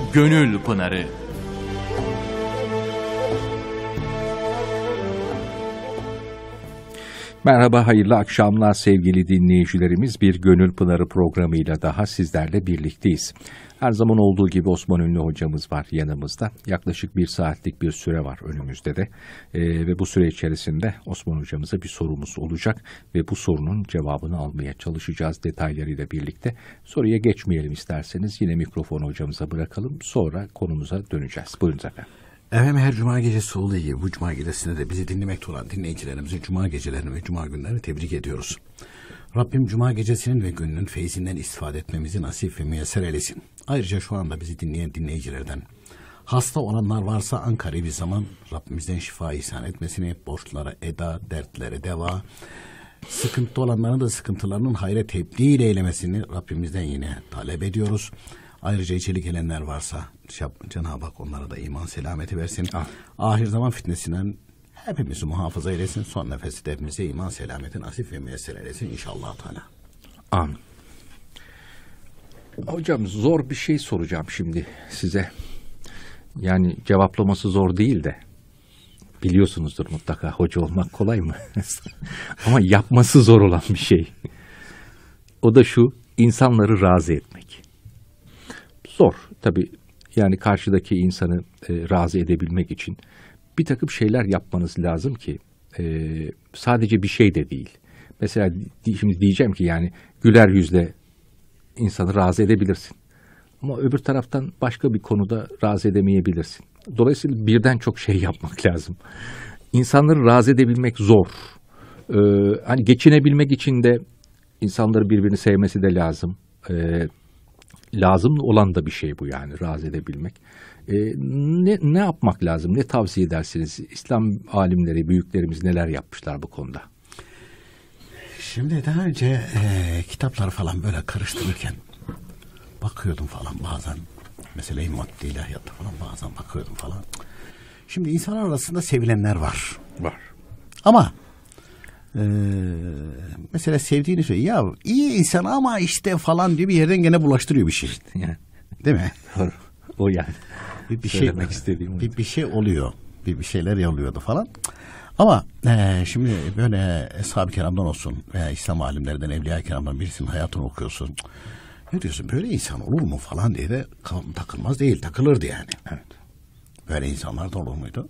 Gönül Pınarı. Merhaba, hayırlı akşamlar sevgili dinleyicilerimiz. Bir Gönül Pınarı programıyla daha sizlerle birlikteyiz. Her zaman olduğu gibi Osman Ünlü hocamız var yanımızda. Yaklaşık 1 saatlik bir süre var önümüzde de. Ve bu süre içerisinde Osman hocamıza bir sorumuz olacak. Ve bu sorunun cevabını almaya çalışacağız detaylarıyla birlikte. Soruya geçmeyelim isterseniz. Yine mikrofonu hocamıza bırakalım. Sonra konumuza döneceğiz. Buyurun efendim. Efendim, her cuma gecesi olduğu gibi bu cuma gecesinde de bizi dinlemekte olan dinleyicilerimizin cuma gecelerini ve cuma günlerini tebrik ediyoruz. Rabbim cuma gecesinin ve gününün feyzinden istifade etmemizi nasip ve müyesser eylesin. Ayrıca şu anda bizi dinleyen dinleyicilerden hasta olanlar varsa Ankara bir zaman Rabbimizden şifa ihsan etmesini, borçlara eda, dertlere deva, sıkıntı olanların da sıkıntılarının hayra tebdil eylemesini Rabbimizden yine talep ediyoruz. Ayrıca içeri gelenler varsa Cenab-ı Hak onlara da iman selameti versin. Ahir zaman fitnesinden hepimizi muhafaza eylesin. Son nefeste de hepimize iman selameti nasip ve müyesser eylesin inşallah Teala. Amin. Hocam, zor bir şey soracağım şimdi size. Yani cevaplaması zor değil de biliyorsunuzdur mutlaka, hoca olmak kolay mı? Ama yapması zor olan bir şey. O da şu: insanları razı etmek. Zor tabii, yani karşıdaki insanı razı edebilmek için bir takım şeyler yapmanız lazım ki sadece bir şey de değil. Mesela şimdi diyeceğim ki yani güler yüzle insanı razı edebilirsin. Ama öbür taraftan başka bir konuda razı edemeyebilirsin. Dolayısıyla birden çok şey yapmak lazım. İnsanları razı edebilmek zor. Hani geçinebilmek için de insanları birbirini sevmesi de lazım. Lazım olan da bir şey bu, yani razı edebilmek. Ne yapmak lazım? Ne tavsiye edersiniz? İslam alimleri, büyüklerimiz neler yapmışlar bu konuda? Şimdi daha önce kitapları falan böyle karıştırırken bakıyordum falan bazen. Mesela İmam-ı İlahiyat'ta falan bazen bakıyordum falan. Şimdi insanlar arasında sevilenler var. Var. Ama mesela sevdiğini söylüyor. Ya iyi insan ama işte falan diye bir yerden gene bulaştırıyor bir şey. Yani, değil mi? doğru. O yani. Bir şey istediğim bir şey oluyor. Bir şeyler oluyordu falan. Ama şimdi böyle Eshab-ı Kiram'dan olsun veya İslam alimlerinden, Evliya-i Kiram'dan birisinin hayatını okuyorsun. Ne diyorsun, böyle insan olur mu falan diye de takılmaz değil, takılırdı yani. Evet. Böyle insanlar da olur muydu?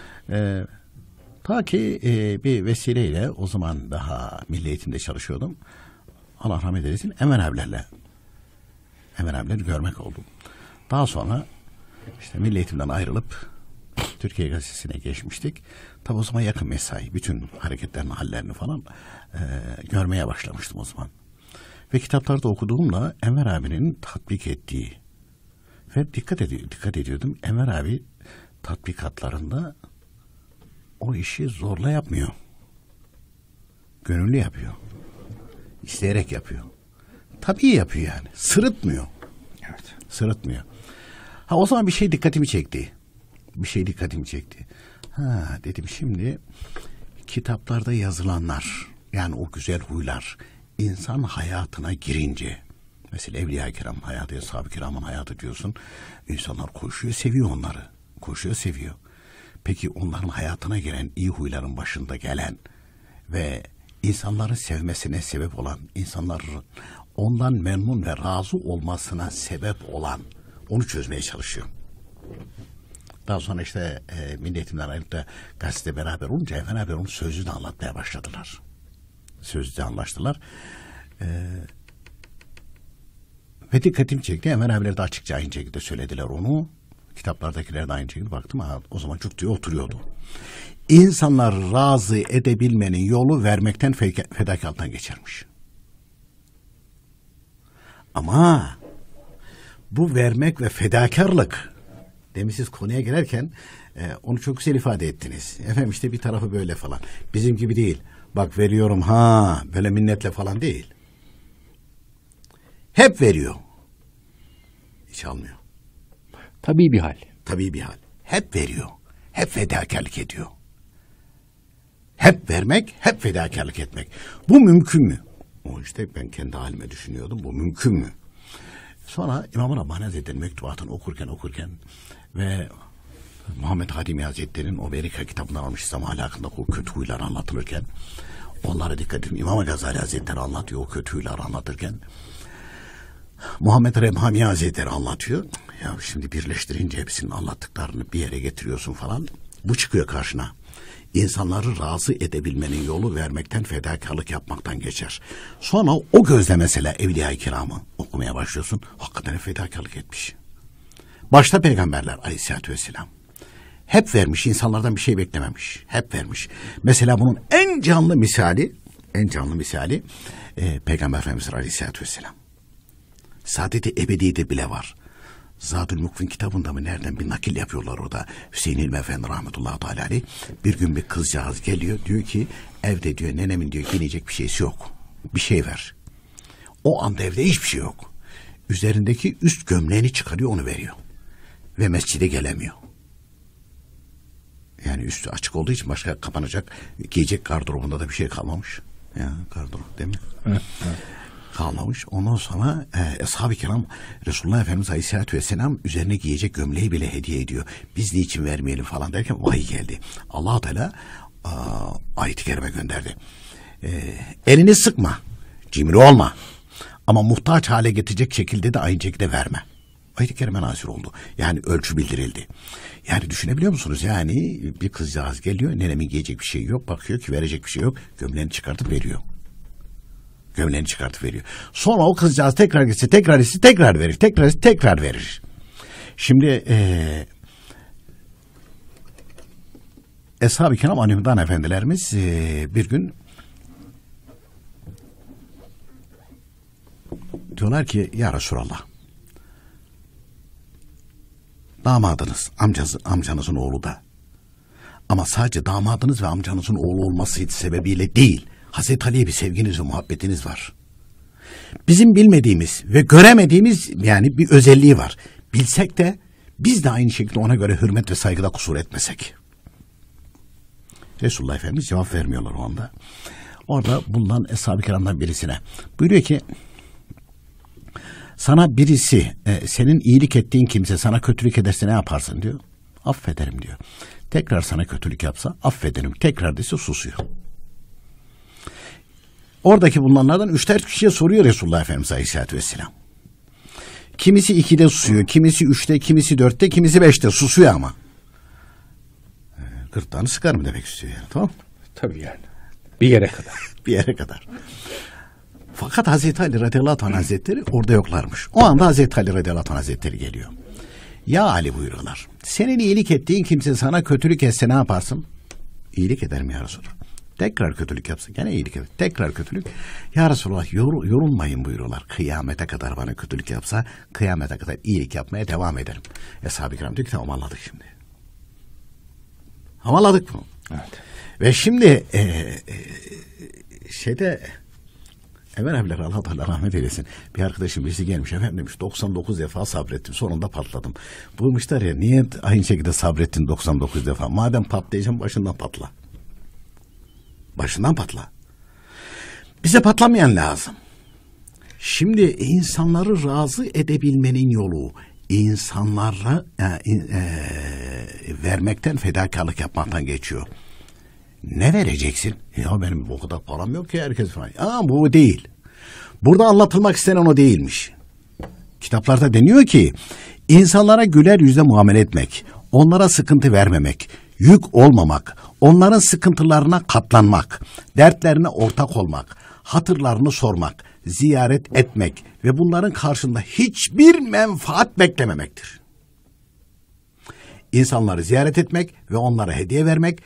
Ta ki bir vesileyle, o zaman daha milli eğitimde çalışıyordum. Allah rahmet eylesin, Enver abileri görmek oldu. Daha sonra işte milli eğitimden ayrılıp Türkiye Gazetesi'ne geçmiştik. Tabi o zaman yakın mesai, bütün hareketlerini, hallerini falan görmeye başlamıştım o zaman. Ve kitaplarda okuduğumla Enver abinin tatbik ettiği ve dikkat ediyordum. Enver abi tatbikatlarında o işi zorla yapmıyor. Gönüllü yapıyor. İsteyerek yapıyor. Tabii yapıyor yani. Sırıtmıyor. Evet. Sırıtmıyor. O zaman bir şey dikkatimi çekti. Dedim şimdi kitaplarda yazılanlar, yani o güzel huylar insan hayatına girince, mesela Evliya-i Kiram hayatı, Eshab-ı Kiram'ın hayatı diyorsun, insanlar koşuyor, seviyor onları. Koşuyor, seviyor. Peki onların hayatına giren, iyi huyların başında gelen ve insanların sevmesine sebep olan, insanların ondan memnun ve razı olmasına sebep olan, onu çözmeye çalışıyor. Daha sonra işte milli eğitimden ayrılıp da gazete beraber olunca Enver abi onu sözlü de anlatmaya başladılar. Sözlü de anlaştılar. Ve dikkatimi çekti. Enver abiler de açıkça aynı şekilde söylediler onu. Kitaplardakiler de aynı şekilde baktım. O zaman çok diye oturuyordu. İnsanlar razı edebilmenin yolu vermekten, fedakarlıktan geçermiş. Ama bu vermek ve fedakarlık, demin siz konuya girerken onu çok güzel ifade ettiniz. Efendim işte bir tarafı böyle falan. Bizim gibi değil. Bak veriyorum böyle minnetle falan değil. Hep veriyor. Hiç almıyor. Tabii bir hal. Hep veriyor. Hep fedakarlık ediyor. Hep vermek, hep fedakarlık etmek. Bu mümkün mü? O işte ben kendi halime düşünüyordum. Bu mümkün mü? Sonra İmam-ı Rabbani Hazretleri'nin mektubatını okurken ve Muhammed Hatimi Hazretleri'nin o Berika kitabından almış İslam ahlakında o kötü huylar anlatılırken, onlara dikkat edin. İmam Gazali Hazretleri anlatıyor o kötü huyları anlatırken, Muhammed Remhami Hazretleri anlatıyor. Ya şimdi birleştirince hepsinin anlattıklarını bir yere getiriyorsun falan. Bu çıkıyor karşına. İnsanları razı edebilmenin yolu vermekten, fedakarlık yapmaktan geçer. Sonra o gözle mesela Evliya-i Kiram'ı okumaya başlıyorsun. Hakikaten fedakarlık etmiş. Başta peygamberler aleyhissalatü vesselam. Hep vermiş, insanlardan bir şey beklememiş. Hep vermiş. Mesela bunun en canlı misali Peygamber Efendimiz aleyhissalatü vesselam. Saadet-i ebediyede bile var. Zadül Mukvin kitabında mı nereden bir nakil yapıyorlar orada. Hüseyin İlmi Efendi rahmetullahi teala aleyh. Bir gün bir kızcağız geliyor, diyor ki evde diyor nenemin diyor giyinecek bir şeysi yok. Bir şey ver. O anda evde hiçbir şey yok. Üzerindeki üst gömleğini çıkarıyor, onu veriyor. Ve mescide gelemiyor. Yani üstü açık olduğu için başka kapanacak, giyecek gardırobunda da bir şey kalmamış. Ya gardırop değil mi? Kalmamış. Ondan sonra Ashab-ı Kiram Resulullah Efendimiz Aleyhisselatü Vesselam üzerine giyecek gömleği bile hediye ediyor. Biz niçin vermeyelim falan derken vahiy geldi. Allah-u Teala ayet-i kerime gönderdi. Elini sıkma, cimri olma. Ama muhtaç hale getirecek şekilde de aynı şekilde verme. Ayet-i kerime nazil oldu. Yani ölçü bildirildi. Yani düşünebiliyor musunuz? Yani bir kızcağız geliyor, nenemin giyecek bir şey yok, bakıyor ki verecek bir şey yok, gömleğini çıkartıp veriyor. Sonra o kızcağız tekrar gitse, tekrar verir. Şimdi Eshab-ı Kiram Aleyhisselam Efendilerimiz bir gün diyorlar ki ya Resulallah, damadınız, amcanızın oğlu da, ama sadece damadınız ve amcanızın oğlu olması sebebiyle değil, Hazreti Ali'ye bir sevginiz ve muhabbetiniz var. Bizim bilmediğimiz ve göremediğimiz yani bir özelliği var. Bilsek de biz de aynı şekilde ona göre hürmet ve saygıda kusur etmesek. Resulullah Efendimiz cevap vermiyorlar o anda. Orada bulunan Eshab-ı Kiram'dan birisine buyuruyor ki sana birisi senin iyilik ettiğin kimse sana kötülük ederse ne yaparsın diyor. Affederim diyor. Tekrar sana kötülük yapsa affederim. Tekrar dese susuyor. Oradaki bulunanlardan 3-4 kişiye soruyor Resulullah Efendimiz Aleyhisselatü Vesselam. Kimisi 2'de susuyor, kimisi 3'te, kimisi 4'te, kimisi 5'te susuyor ama. Gırtlağını sıkar mı demek istiyor yani, tamam mı? Tabii yani. Bir yere kadar. Fakat Hazreti Ali radıyallahu anh hazretleri orada yoklarmış. O anda Hazreti Ali radıyallahu anh hazretleri geliyor. Ya Ali buyuruyorlar. Senin iyilik ettiğin kimse sana kötülük etse ne yaparsın? İyilik ederim ya Resulallah. Tekrar kötülük yapsın. Gene iyilik eder. Tekrar kötülük. Ya Resulallah yorulmayın buyuruyorlar. Kıyamete kadar bana kötülük yapsa kıyamete kadar iyilik yapmaya devam ederim. Eshab-ı Kiram diyor ki tamam anladık şimdi. Anladık mı? Evet. Ve şimdi Emel abiler Allah Teala rahmet eylesin. Bir arkadaşım birisi gelmiş efendim demiş 99 defa sabrettim sonunda patladım. Bulmuşlar ya niye aynı şekilde sabrettin 99 defa? Madem patlayacaksın başından patla. Başından patla. Bize patlamayan lazım. Şimdi insanları razı edebilmenin yolu insanlara vermekten, fedakarlık yapmaktan geçiyor. Ne vereceksin? Ya benim o kadar param yok ki herkes falan. Bu değil. Burada anlatılmak istenen o değilmiş. Kitaplarda deniyor ki insanlara güler yüzle muamele etmek, onlara sıkıntı vermemek, yük olmamak, onların sıkıntılarına katlanmak, dertlerine ortak olmak, hatırlarını sormak, ziyaret etmek ve bunların karşında hiçbir menfaat beklememektir. İnsanları ziyaret etmek ve onlara hediye vermek,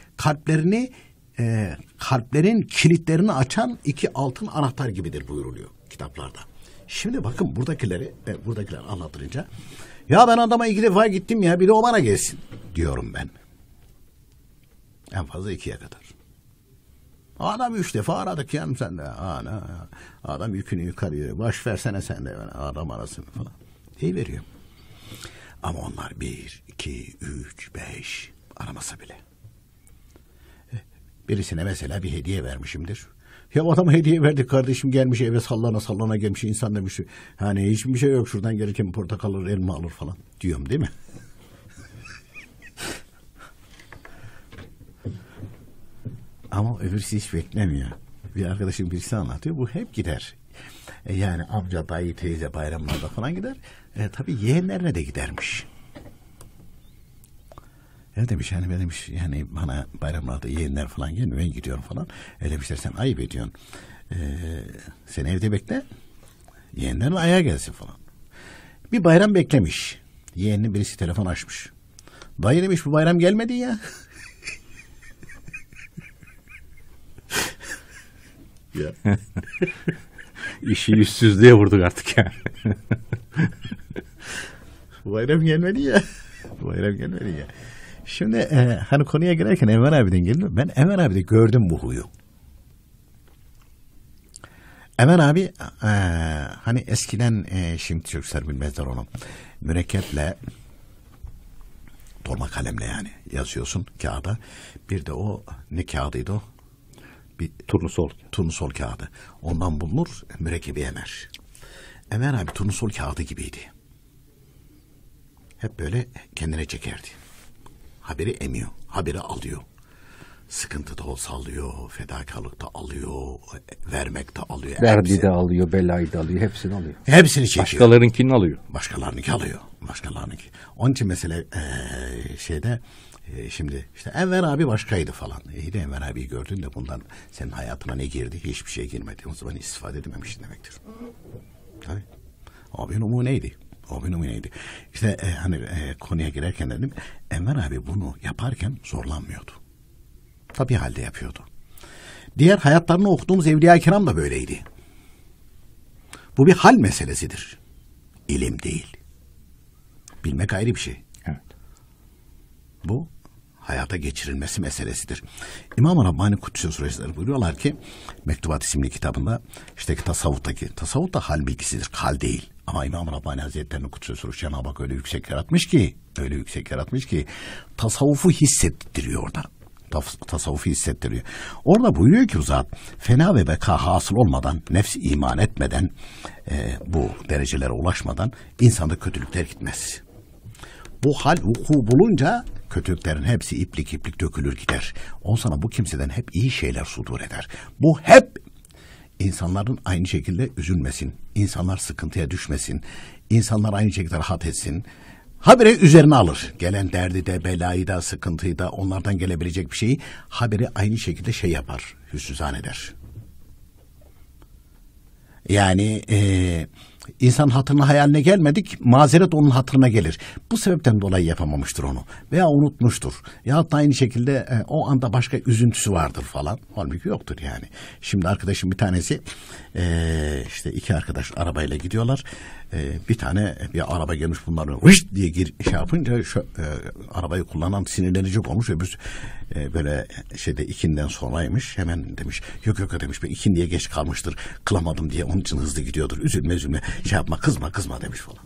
kalplerin kilitlerini açan 2 altın anahtar gibidir buyuruluyor kitaplarda. Şimdi bakın buradakiler anlatılınca ya ben adama 2 defa gittim ya bir de o bana gelsin diyorum ben. En fazla 2'ye kadar. Adam 3 defa aradık yani sen de. Adam yükünü yukarı baş versene sen de. Adam arasın falan. İyi veriyor. Ama onlar 1, 2, 3, 5 aramasa bile. Birisine mesela bir hediye vermişimdir. Ya adama hediye verdik kardeşim, gelmiş eve sallana sallana gelmiş, insan demiş. Hani hiçbir şey yok, şuradan gelirken portakal alır, elma alır falan diyorum değil mi? Ama öbürsü hiç beklemiyor. Bir arkadaşım birisi anlatıyor, bu hep gider. Yani amca, dayı, teyze bayramlarda falan gider. Tabii yeğenlerine de gidermiş. Ya demiş yani, ben demiş yani bana bayramlarda yeğenler falan gelmiyor, ben gidiyorum falan. Demişler sen ayıp ediyorsun. Sen evde bekle, yeğenlerin ayağa gelsin falan. Bir bayram beklemiş. Yeğeninin birisi telefon açmış. Dayı demiş, bu bayram gelmedi ya. Ya. İşi yüzsüzlüğe vurduk artık yani. Bu bayram gelmedi ya. Bu bayram gelmedi ya. Şimdi hani konuya girerken Enver abiden geldim. Ben Enver abide gördüm bu huyu. Enver abi hani eskiden şimdi çocuklar bilmezler onu. Mürekkeple, dolma kalemle yani yazıyorsun kağıda. Bir de o ne kağıdıydı o? Bir turnusol kağıdı. Ondan bulunur, mürekkebi emer. Enver abi turnusol kağıdı gibiydi. Hep böyle kendine çekerdi. Haberi emiyor, haberi alıyor. Sıkıntı da olsa alıyor, fedakarlık da alıyor, vermek de alıyor. Derdi de alıyor, belayı da alıyor, hepsini alıyor. Hepsini çekiyor. Başkalarınkini alıyor. Başkalarınınki alıyor. Başkalarınınki. Onun için mesela şimdi işte Enver abi başkaydı falan. İyi de Enver abiyi gördün de bundan senin hayatına ne girdi? Hiçbir şey girmedi. O zaman istifade edememişsin demektir. Tabii. O bir numuneydi. O bir numuneydi. İşte konuya girerken dedim, Enver abi bunu yaparken zorlanmıyordu. Tabii halde yapıyordu. Diğer hayatlarını okuduğumuz Evliya-i Kiram da böyleydi. Bu bir hal meselesidir. İlim değil. Bilmek ayrı bir şey. Evet. Bu hayata geçirilmesi meselesidir. İmam-ı Rabbani Kudüs'ün Suresi'leri buyuruyorlar ki Mektubat isimli kitabında, işte tasavvuf da hal bilgisidir, hal değil. Ama İmam-ı Rabbani Hazretleri'nin Kudüs'ün Suresi Cenab-ı Hak öyle yüksek yaratmış ki tasavvufu hissettiriyor orada. Tasavvufu hissettiriyor. Orada buyuruyor ki bu zat, fena ve beka hasıl olmadan, nefsi iman etmeden, bu derecelere ulaşmadan insanda kötülükler gitmez. Bu hal vuku bulunca kötülüklerin hepsi iplik iplik dökülür gider. On sana bu kimseden hep iyi şeyler sudur eder. Bu hep insanların aynı şekilde üzülmesin, insanlar sıkıntıya düşmesin, insanlar aynı şekilde rahat etsin. Habire üzerine alır. Gelen derdi de, belayı da, sıkıntıyı da, onlardan gelebilecek bir şeyi habire aynı şekilde şey yapar, hüsnü zanneder. Yani insan hatırına hayaline gelmedik, mazeret onun hatırına gelir. Bu sebepten dolayı yapamamıştır onu. Veya unutmuştur. Ya da aynı şekilde o anda başka üzüntüsü vardır falan. Halbuki yoktur yani. Şimdi arkadaşım bir tanesi, işte iki arkadaş arabayla gidiyorlar. Bir araba gelmiş, bunların vış diye şey yapınca arabayı kullanan sinirlenecek olmuş. Öbür böyle ikinden sonraymış. Hemen demiş yok demiş, ben ikindiye geç kalmıştır, kılamadım diye onun için hızlı gidiyordur. Üzülme şey yapma, kızma demiş falan.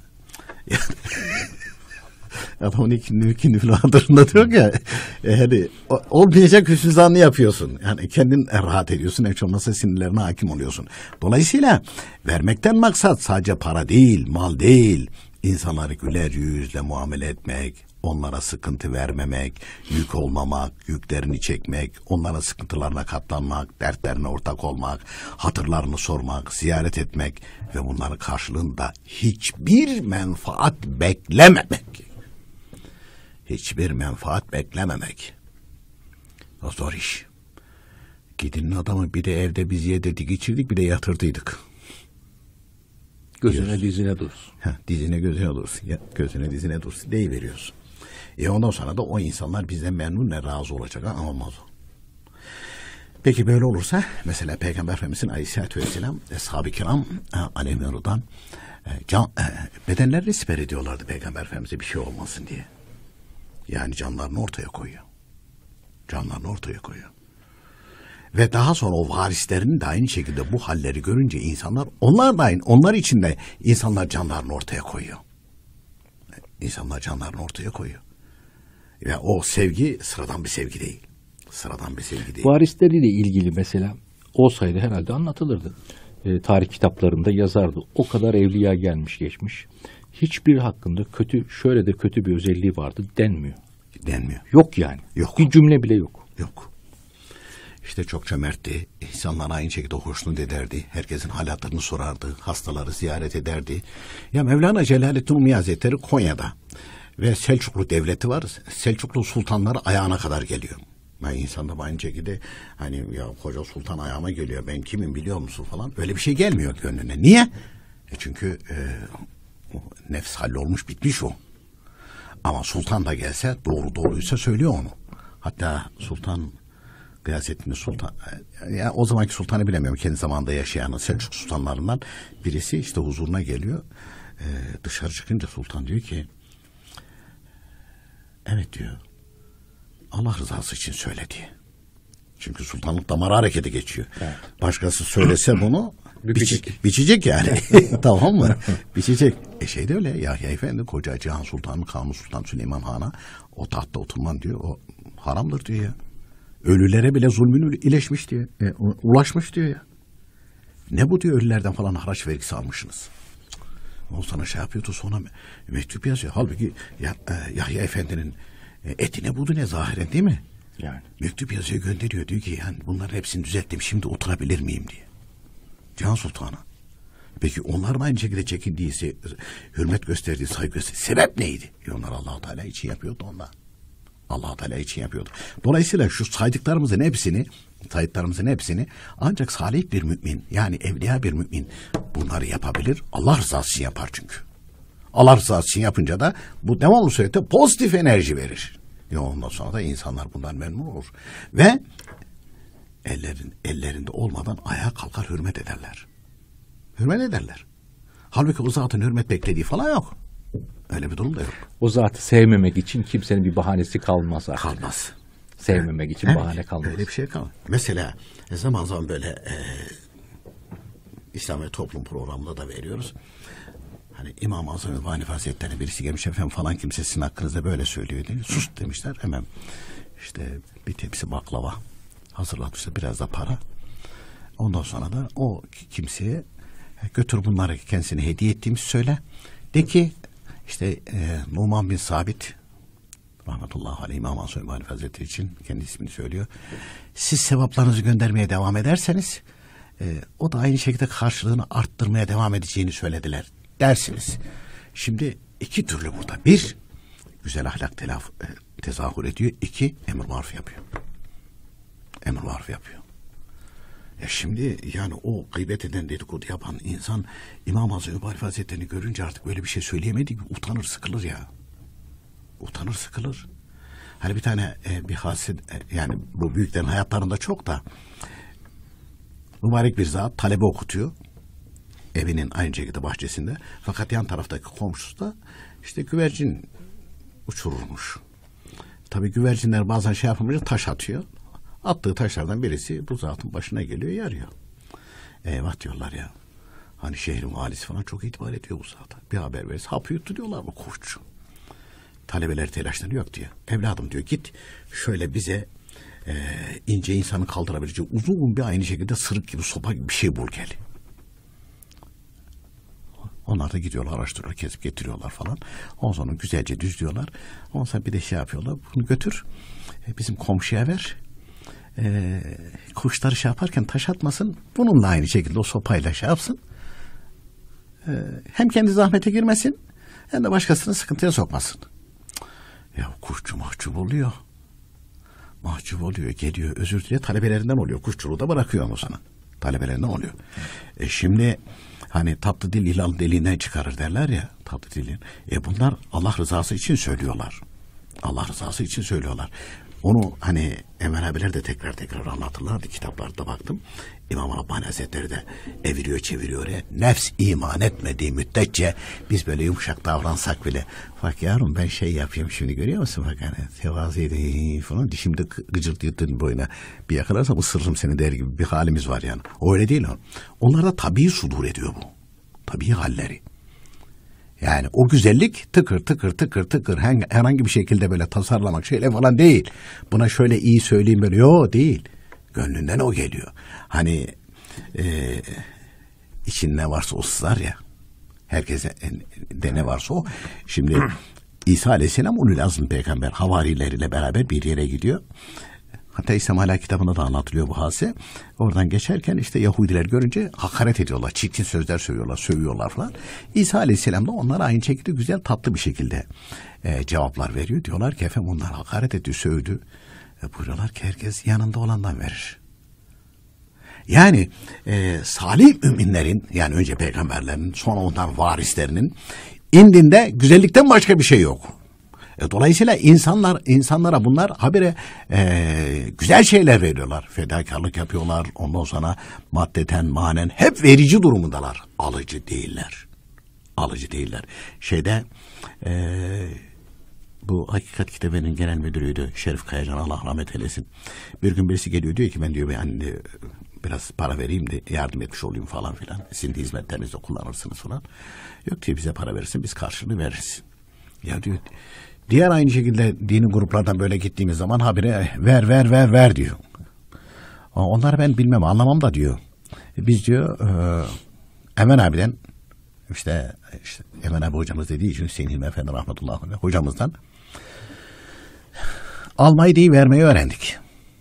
Adamın ikindi filanlarında diyor ya, hani olmayacak hüsnü zannı yapıyorsun. Yani kendin rahat ediyorsun, hiç olmazsa sinirlerine hakim oluyorsun. Dolayısıyla vermekten maksat sadece para değil, mal değil. İnsanları güler yüzle muamele etmek, onlara sıkıntı vermemek, yük olmamak, yüklerini çekmek, onlara sıkıntılarına katlanmak, dertlerine ortak olmak, hatırlarını sormak, ziyaret etmek ve bunların karşılığında hiçbir menfaat beklememek. Hiçbir menfaat beklememek. O zor iş. Gidinin adamı bir de evde biz yedirdik, içirdik, bir de yatırdıydık. Gözüne dizine dursun. Dizine gözüne dursun. Gözüne dizine dursun deyiveriyorsun. Ondan sonra da o insanlar bizden memnun ve razı olacak ama olmaz o. Peki böyle olursa mesela Peygamber Efendimiz'in Aleyhisselatü Vesselam Ashab-ı Kiram Aleyhisselam'dan bedenlerini siper ediyorlardı Peygamber Efendimiz'e bir şey olmasın diye. Yani canlarını ortaya koyuyor. Ve daha sonra o varislerinin de aynı şekilde bu halleri görünce insanlar, onlar için de insanlar canlarını ortaya koyuyor. Ve o sevgi sıradan bir sevgi değil. Varisleriyle ilgili mesela olsaydı herhalde anlatılırdı. Tarih kitaplarında yazardı. O kadar evliya gelmiş geçmiş. Hiçbir hakkında kötü, şöyle de kötü bir özelliği vardı denmiyor. Denmiyor. Yok yani. Yok. Bir cümle bile yok. Yok. İşte çok cömertti. İnsanlara aynı şekilde hoşnut ederdi. Herkesin halatlarını sorardı. Hastaları ziyaret ederdi. Ya Mevlana Celaleddin Rumi Hazretleri Konya'da ve Selçuklu Devleti var. Selçuklu sultanları ayağına kadar geliyor. Ben insanda aynı şekilde hani ya koca sultan ayağıma geliyor, ben kimim biliyor musun falan. Öyle bir şey gelmiyor gönlüne. Niye? Çünkü nefs hallolmuş, bitmiş o. Ama sultan da gelse doğruysa söylüyor onu. Hatta Sultan Gıyasettin Sultan, ya o zamanki sultanı bilemiyorum, kendi zamanında yaşayan Selçuk sultanlarından birisi işte huzuruna geliyor. Dışarı çıkınca sultan diyor ki, evet diyor, Allah rızası için söyle diye. Çünkü sultanlık damarı harekete geçiyor. Evet. Başkası söylese bunu biçecek yani. Tamam mı? Biçecek. Şey de öyle. Yahya Efendi koca Cihan Sultanı Kanuni Sultan Süleyman Han'a o tahtta oturman diyor. O haramdır diyor ya. Ölülere bile zulmün ileşmiş diyor. Ulaşmış diyor ya. Ne bu diyor, ölülerden falan haraç vergisi almışsınız. O sana şey yapıyordu, sonra mektup yazıyor. Halbuki Yahya Efendi'nin eti ne budu ne zahiren, değil mi? Yani. Mektup yazıyor, gönderiyor. Diyor ki yani bunların hepsini düzelttim, şimdi oturabilir miyim diye. Cihan Sultan'a. Peki onların aynı şekilde çekindiyse, hürmet gösterdiği, saygı gösterdiği sebep neydi? Onlar Allah-u Teala için yapıyordu onlar. Allah-u Teala için yapıyordu. Dolayısıyla şu saydıklarımızın hepsini ancak salih bir mümin, yani evliya bir mümin bunları yapabilir. Allah rızası için yapar çünkü. Allah rızası için yapınca da bu devamlı surette pozitif enerji verir. Ondan sonra da insanlar bundan memnun olur. Ve ellerinde olmadan ayağa kalkar, hürmet ederler. Hürmet ederler. Halbuki o zatın hürmet beklediği falan yok. Öyle bir durum da yok. O zatı sevmemek için kimsenin bir bahanesi kalmaz artık. Kalmaz. Sevmemek için bahane kalmaz. Öyle bir şey kalmaz. Mesela zaman zaman böyle İslam ve Toplum programında da veriyoruz. Hani İmam-ı Azam Ebu Hanife Hazretleri'ne birisi gelmiş, efendim falan kimse sizin hakkınızda böyle söylüyor diye. Sus demişler. Hemen işte bir tepsi baklava hazırlatmışlar, biraz da para. Ondan sonra da o kimseye götür bunları kendisine hediye ettiğimizi söyle. De ki işte Numan bin Sabit rahmetullahi aleyh, İmam-ı Azam Ebu Hanife Hazretleri için kendi ismini söylüyor. Siz sevaplarınızı göndermeye devam ederseniz o da aynı şekilde karşılığını arttırmaya devam edeceğini söylediler dersiniz. Şimdi iki türlü burada. Bir, güzel ahlak tezahür ediyor. İki, emir maruf yapıyor. Emir maruf yapıyor. Ya şimdi yani o gıybet eden, dedikodu yapan insan İmam-ı Azam Ebu Hanife Hazretleri'ni görünce artık böyle bir şey söyleyemedi. Utanır, sıkılır ya. Utanır, sıkılır. Hani bir tane bir hadise, yani bu büyüklerin hayatlarında çok da mübarek bir zat talebe okutuyor. Evinin aynı şekilde bahçesinde. Fakat yan taraftaki komşusu da işte güvercin uçururmuş. Tabii güvercinler bazen şey yapamayınca taş atıyor. Attığı taşlardan birisi bu zatın başına geliyor, yarıyor. Eyvah diyorlar ya. Hani şehrin valisi falan çok itibar ediyor bu zata. Bir haber verirse hapı yuttu diyorlar bu koççu. Talebeler telaşlanıyor, yok diyor. Evladım diyor, git şöyle bize ince insanı kaldırabileceği uzun bir aynı şekilde sırık gibi, sopa gibi bir şey bul gel. Onlar da gidiyorlar, araştırıyorlar, kesip getiriyorlar falan. Ondan sonra güzelce düzlüyorlar. Ondan sonra bir de şey yapıyorlar. Bunu götür bizim komşuya ver. Kuşları şey yaparken taş atmasın. Bununla aynı şekilde o sopayla şey yapsın. Hem kendi zahmete girmesin hem de başkasını sıkıntıya sokmasın. Ya kuşçu mahcup oluyor. Mahcup oluyor, geliyor, özür diliyor, talebelerinden oluyor. Kuşçuluğu da bırakıyor onu sana. Talebelerinden oluyor. Şimdi hani tatlı dil ilan deliğinden çıkarır derler ya, tatlı dilin. Bunlar Allah rızası için söylüyorlar. Allah rızası için söylüyorlar. Onu hani Emel abiler de tekrar anlatırlardı, kitaplarda baktım. İmam Rabbani Hazretleri de eviriyor çeviriyor ya. Nefs iman etmediği müddetçe biz böyle yumuşak davransak bile. Bak yavrum ben şey yapayım şimdi, görüyor musun? Bak hani tevazıydı falan, dişimde gıcırtıyordun boyuna. Bir yakalarsam ısırırım seni der gibi bir halimiz var yani. O öyle değil o. Onlarda tabii sudur ediyor bu. Tabii halleri. Yani o güzellik tıkır herhangi bir şekilde böyle tasarlamak şeyle falan değil. Buna şöyle iyi söyleyeyim böyle, yok değil. Gönlünden o geliyor. Hani için ne varsa o sızar ya. Herkese de ne varsa o. Şimdi İsa Aleyhisselam ulul azm peygamber havarileriyle beraber bir yere gidiyor. Hatta İslam Hala kitabında da anlatılıyor bu hadise. Oradan geçerken işte Yahudiler görünce hakaret ediyorlar. Çirkin sözler söylüyorlar, sövüyorlar falan. İsa Aleyhisselam da onlara aynı şekilde güzel tatlı bir şekilde cevaplar veriyor. Diyorlar ki efendim onlar hakaret etti, sövdü. Buyuruyorlar ki herkes yanında olandan verir. Yani salih müminlerin, yani önce peygamberlerin, sonra ondan varislerinin indinde güzellikten başka bir şey yok. Dolayısıyla insanlara bunlar habire güzel şeyler veriyorlar. Fedakarlık yapıyorlar. Ondan sonra maddeten, manen hep verici durumundalar. Alıcı değiller. Alıcı değiller. Bu Hakikat kitabının genel müdürüydü Şerif Kayacan, Allah rahmet eylesin. Bir gün birisi geliyor diyor ki ben diyor yani biraz para vereyim de yardım etmiş olayım falan filan. Sizin de hizmetlerinizde kullanırsınız falan. Yok diyor bize para verirsin biz karşılığını veririz. Ya diyor diğer aynı şekilde dini gruplardan böyle gittiğimiz zaman habire ver diyor. Onları ben bilmem anlamam da diyor. Biz diyor Emen abiden işte Emen abi hocamız dediği için Hüseyin Hilmi Efendi rahmetullahi aleyh hocamızdan almayı değil vermeyi öğrendik.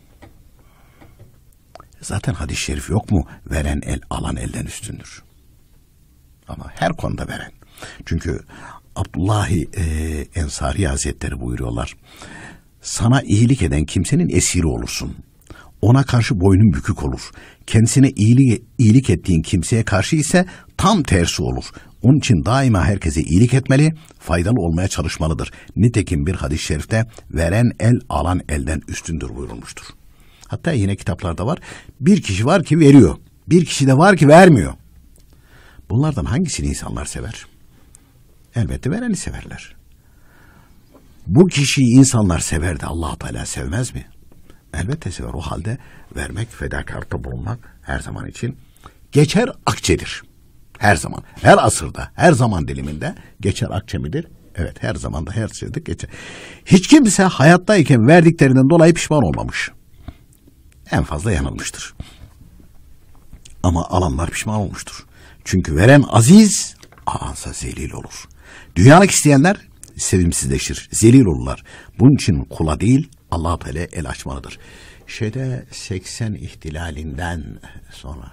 Zaten hadis-i şerif yok mu? Veren el alan elden üstündür. Ama her konuda veren. Çünkü Abdullahi Ensari Hazretleri buyuruyorlar. Sana iyilik eden kimsenin esiri olursun. Ona karşı boynun bükük olur. Kendisine iyilik ettiğin kimseye karşı ise tam tersi olur. Onun için daima herkese iyilik etmeli, faydalı olmaya çalışmalıdır. Nitekim bir hadis-i şerifte veren el alan elden üstündür buyurulmuştur. Hatta yine kitaplarda var. Bir kişi var ki veriyor. Bir kişi de var ki vermiyor. Bunlardan hangisini insanlar sever? Elbette vereni severler. Bu kişiyi insanlar sever de Allah Teala sevmez mi? Elbette sever. O halde vermek, fedakarlıkta bulunmak her zaman için geçer akçedir. Her zaman, her asırda, her zaman diliminde geçer akçe midir? Evet, her zamanda, her şeyde geçer. Hiç kimse hayattayken verdiklerinden dolayı pişman olmamış. En fazla yanılmıştır. Ama alanlar pişman olmuştur. Çünkü veren aziz, alansa zelil olur. Dünyalık isteyenler sevimsizleşir, zelil olurlar. Bunun için kula değil, Allah-u Teala el açmalıdır. 80 ihtilalinden sonra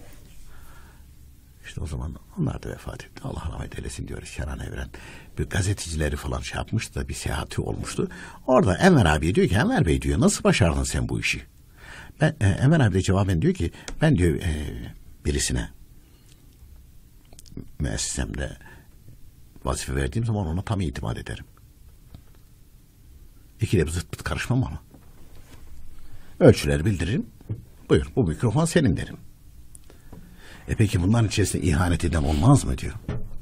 işte o zaman onlar da vefat etti. Allah rahmet eylesin diyoruz Şeran Evren. Bir gazetecileri falan yapmıştı da bir seyahati olmuştu. Orada Enver abi diyor ki Enver Bey diyor nasıl başardın sen bu işi? Enver abi de cevaben diyor ki ben diyor birisine müessesemde vazife verdiğim zaman ona tam itimat ederim. İkide bir zıt pıt karışmam ama. Ölçüleri bildiririm. Buyur bu mikrofon senin derim. Peki bunların içerisinde ihanet eden olmaz mı diyor.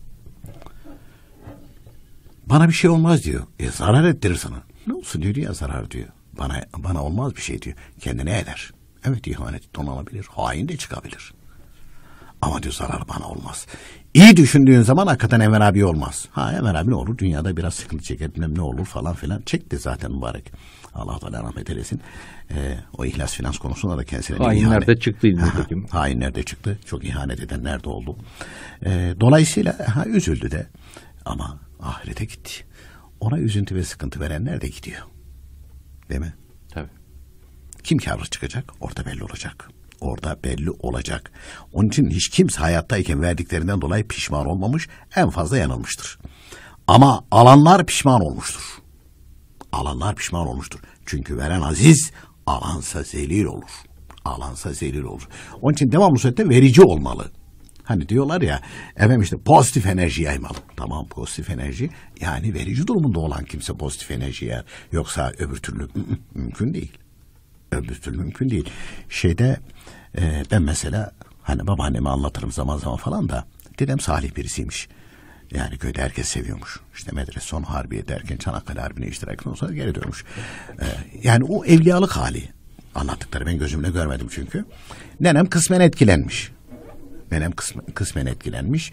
Bana bir şey olmaz diyor. Zarar ettirir sana. Ne olsun diyor ya zarar diyor. Bana olmaz bir şey diyor. Kendine eder. Evet ihanet donanabilir. Hain de çıkabilir. Ama diyor zarar bana olmaz. İyi düşündüğün zaman hakikaten Enver abi olmaz. Enver abi ne olur? Dünyada biraz sıkıntı çeker. Ne olur falan filan. Çekti zaten mübarek. Allah Teala rahmet eylesin. O ihlas finans konusunda da kendisine hainler de çıktı. Hainler de çıktı. Çok ihanet edenler de oldu. Dolayısıyla üzüldü de. Ama ahirete gitti. Ona üzüntü ve sıkıntı verenler de gidiyor. Değil mi? Tabii. Kim kârlı çıkacak? Orada belli olacak. Orada belli olacak. Onun için hiç kimse hayattayken verdiklerinden dolayı pişman olmamış, en fazla yanılmıştır. Ama alanlar pişman olmuştur. Alanlar pişman olmuştur. Çünkü veren aziz, alansa zelil olur. Alansa zelil olur. Onun için devamlı surette verici olmalı. Hani diyorlar ya, efendim işte pozitif enerji yaymalı. Tamam pozitif enerji, yani verici durumunda olan kimse pozitif enerji yer. Yoksa öbür türlü mümkün değil. Öbür türlü mümkün değil. Ben mesela hani babaanneme anlatırım zaman zaman falan da dedem salih birisiymiş. Yani köyde herkes seviyormuş. İşte medrese son harbiye derken Çanakkale Harbi'ne iştirakından sonra geri dönmüş. Yani o evliyalık hali anlattıkları ben gözümle görmedim çünkü. Nenem kısmen etkilenmiş. Kısmen etkilenmiş.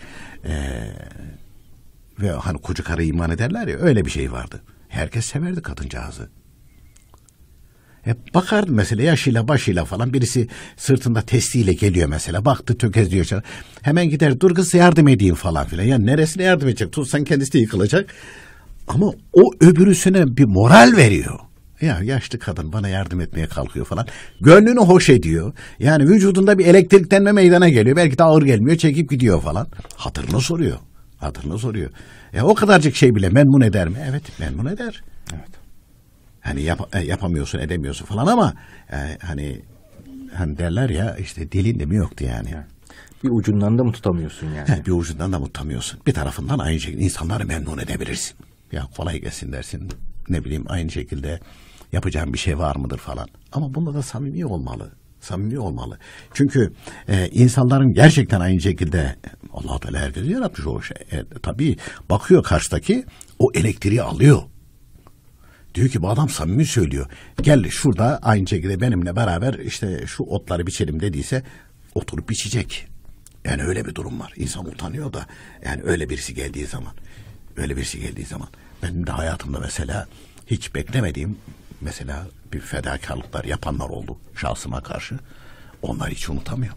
Ve hani koca karı iman ederler ya öyle bir şey vardı. Herkes severdi kadıncağızı. Bakardım mesela yaşıyla başıyla falan, birisi sırtında testiyle geliyor mesela, baktı tökezliyor, hemen gider, dur kız yardım edeyim falan filan. Ya neresine yardım edecek? Tutsan kendisi de yıkılacak. Ama o öbürüsüne bir moral veriyor. Ya yaşlı kadın bana yardım etmeye kalkıyor falan. Gönlünü hoş ediyor. Yani vücudunda bir elektriklenme meydana geliyor. Belki de ağır gelmiyor, çekip gidiyor falan. Hatırını soruyor. Hatırını soruyor. O kadarcık şey bile memnun eder mi? Evet, memnun eder. Evet. Hani yapamıyorsun, edemiyorsun falan ama hani derler ya, işte dilinde mi yoktu yani. Bir ucundan da mı tutamıyorsun yani? Bir ucundan da mı tutamıyorsun? Bir tarafından aynı şekilde insanları memnun edebilirsin. Ya kolay gelsin dersin. Ne bileyim, aynı şekilde yapacağın bir şey var mıdır falan. Ama bunda da samimi olmalı. Samimi olmalı. Çünkü insanların gerçekten aynı şekilde, Allah Teala herkesi yaratmış o şey. Tabii bakıyor karşıdaki, o elektriği alıyor. Diyor ki bu adam samimi söylüyor. Gel şurada aynı şekilde benimle beraber işte şu otları biçelim dediyse oturup biçecek. Yani öyle bir durum var. İnsan utanıyor da yani öyle birisi geldiği zaman. Benim de hayatımda mesela hiç beklemediğim mesela bir fedakarlıklar yapanlar oldu şahsıma karşı. Onları hiç unutamıyorum.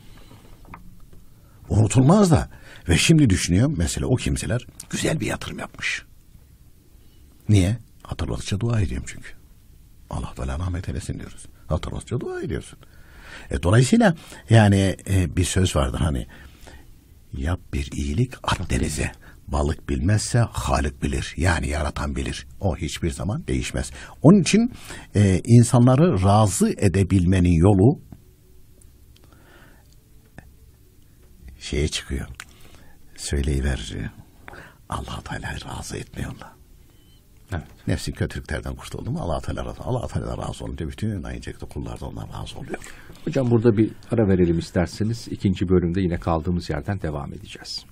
Unutulmaz da. Ve şimdi düşünüyorum, mesela o kimseler güzel bir yatırım yapmış. Niye? Hatırladıkça dua ediyorum çünkü. Allah Teala rahmet eylesin diyoruz. Hatırladıkça dua ediyorsun. Dolayısıyla yani bir söz vardır hani, yap bir iyilik at denize. Balık bilmezse Halik bilir. Yani yaratan bilir. O hiçbir zaman değişmez. Onun için insanları razı edebilmenin yolu şeye çıkıyor. Söyleyiver, Allah Teala'yı razı etmiyorlar. Evet. Nefsin kötülüklerden kurtuldu mu Allah Teala razı olunca bütün aynı şekilde kullar da ondan razı oluyor. Hocam burada bir ara verelim isterseniz. İkinci bölümde yine kaldığımız yerden devam edeceğiz.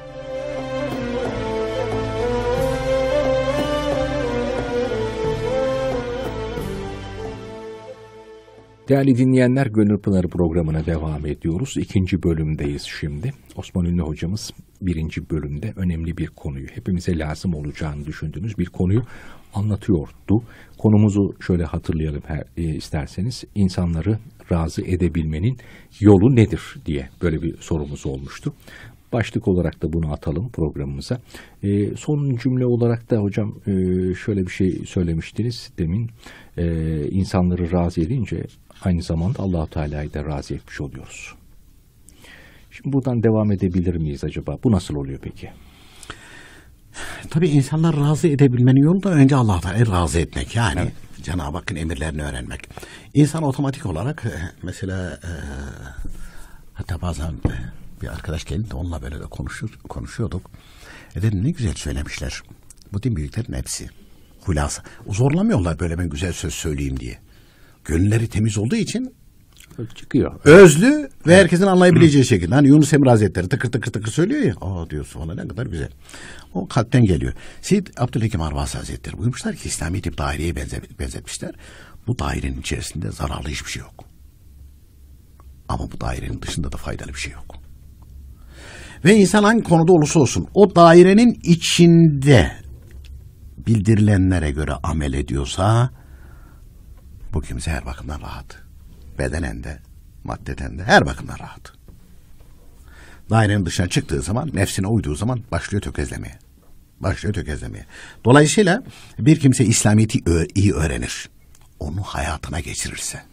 Değerli dinleyenler, Gönül Pınarı programına devam ediyoruz. İkinci bölümdeyiz şimdi. Osman Ünlü hocamız birinci bölümde önemli bir konuyu, hepimize lazım olacağını düşündüğümüz bir konuyu anlatıyordu. Konumuzu şöyle hatırlayalım isterseniz. İnsanları razı edebilmenin yolu nedir diye böyle bir sorumuz olmuştu. Başlık olarak da bunu atalım programımıza. Son cümle olarak da hocam şöyle bir şey söylemiştiniz demin. İnsanları razı edince aynı zamanda Allah-u Teala'yı da razı etmiş oluyoruz. Şimdi buradan devam edebilir miyiz acaba? Bu nasıl oluyor peki? Tabii insanları razı edebilmenin yolu da önce Allah Teala'yı razı etmek. Yani evet, Cenab-ı Hakk'ın emirlerini öğrenmek. İnsan otomatik olarak mesela hatta bazen bir arkadaş geldi, onunla böyle de konuşuyorduk. Dedim ne güzel söylemişler. Bu din büyüklerin hepsi. Hulasa. Zorlamıyorlar böyle ben güzel söz söyleyeyim diye. Gönülleri temiz olduğu için çıkıyor. Özlü ve herkesin anlayabileceği şekilde. Hani Yunus Emre Hazretleri tıkır tıkır tıkır söylüyor ya. Aa diyorsun ona, ne kadar güzel. O kalpten geliyor. Seyyid Abdülhakim Arvasi Hazretleri buyurmuşlar ki İslami tip daireye benzetmişler. Bu dairenin içerisinde zararlı hiçbir şey yok. Ama bu dairenin dışında da faydalı bir şey yok. Ve insan hangi konuda olursa olsun o dairenin içinde bildirilenlere göre amel ediyorsa bu kimse her bakımdan rahat. Bedenen de, maddeten de her bakımdan rahat. Dairenin dışına çıktığı zaman, nefsine uyduğu zaman başlıyor tökezlemeye. Dolayısıyla bir kimse İslamiyet'i iyi öğrenir. Onu hayatına geçirirse.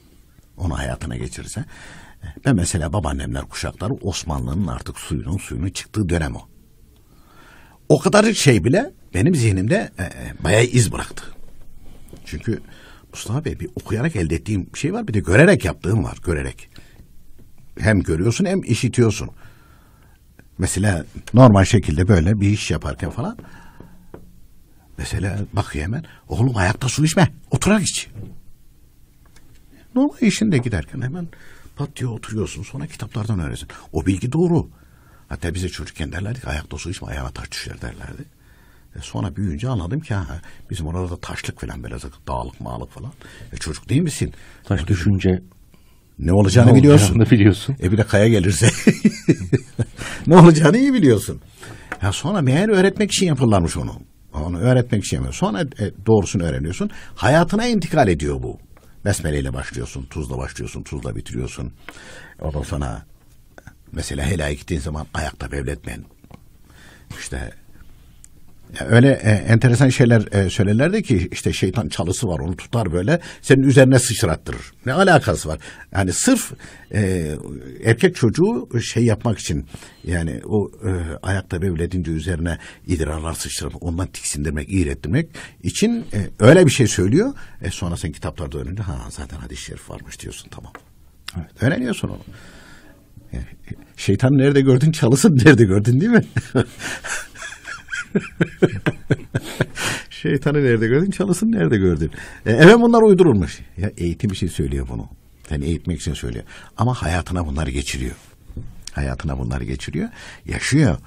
Ben mesela babaannemler kuşakları Osmanlı'nın artık suyunun çıktığı dönem o. O kadarcık şey bile benim zihnimde bayağı iz bıraktı. Çünkü Mustafa Bey, bir okuyarak elde ettiğim bir şey var, bir de görerek yaptığım var, görerek. Hem görüyorsun hem işitiyorsun. Mesela normal şekilde böyle bir iş yaparken falan, mesela bakıyor hemen, oğlum ayakta su içme, oturarak iç. Normal işinde giderken hemen pat diye oturuyorsun, sonra kitaplardan öğrenirsin. O bilgi doğru. Hatta bize çocukken derlerdi ki ayakta su içme, ayağına taş düşer derlerdi. Sonra büyüyünce anladım ki bizim orada taşlık falan, böyle dağlık mağlık falan. Çocuk değil misin? Taş düşünce ne olacağını biliyorsun. Bir de kaya gelirse ne olacağını iyi biliyorsun. Ya sonra meğer öğretmek için yapırlarmış onu. Onu öğretmek için yapıyor. Sonra doğrusunu öğreniyorsun. Hayatına intikal ediyor bu. Besmele ile başlıyorsun, tuzla başlıyorsun, tuzla bitiriyorsun. Ondan sonra mesela helaya gittiğin zaman ayakta bevletmeyin. İşte öyle enteresan şeyler söylerlerdi ki işte şeytan çalısı var, onu tutar böyle senin üzerine sıçrattırır. Ne alakası var? Yani sırf erkek çocuğu şey yapmak için, yani o ayakta bevledince üzerine idrarlar sıçramak, ondan tiksindirmek, iğrettirmek için öyle bir şey söylüyor. Sonra sen kitaplarda öğrenince zaten hadis-i şerif varmış diyorsun, tamam. Evet. Öğreniyorsun onu. Şeytan nerede gördün, çalısın nerede gördün, değil mi? Şeytanı nerede gördün, çalısın nerede gördün? Evet, bunlar uydurulmuş. Ya eğitim bir şey söylüyor bunu. Yani eğitmek için söylüyor. Ama hayatına bunları geçiriyor. Hayatına bunları geçiriyor. Yaşıyor.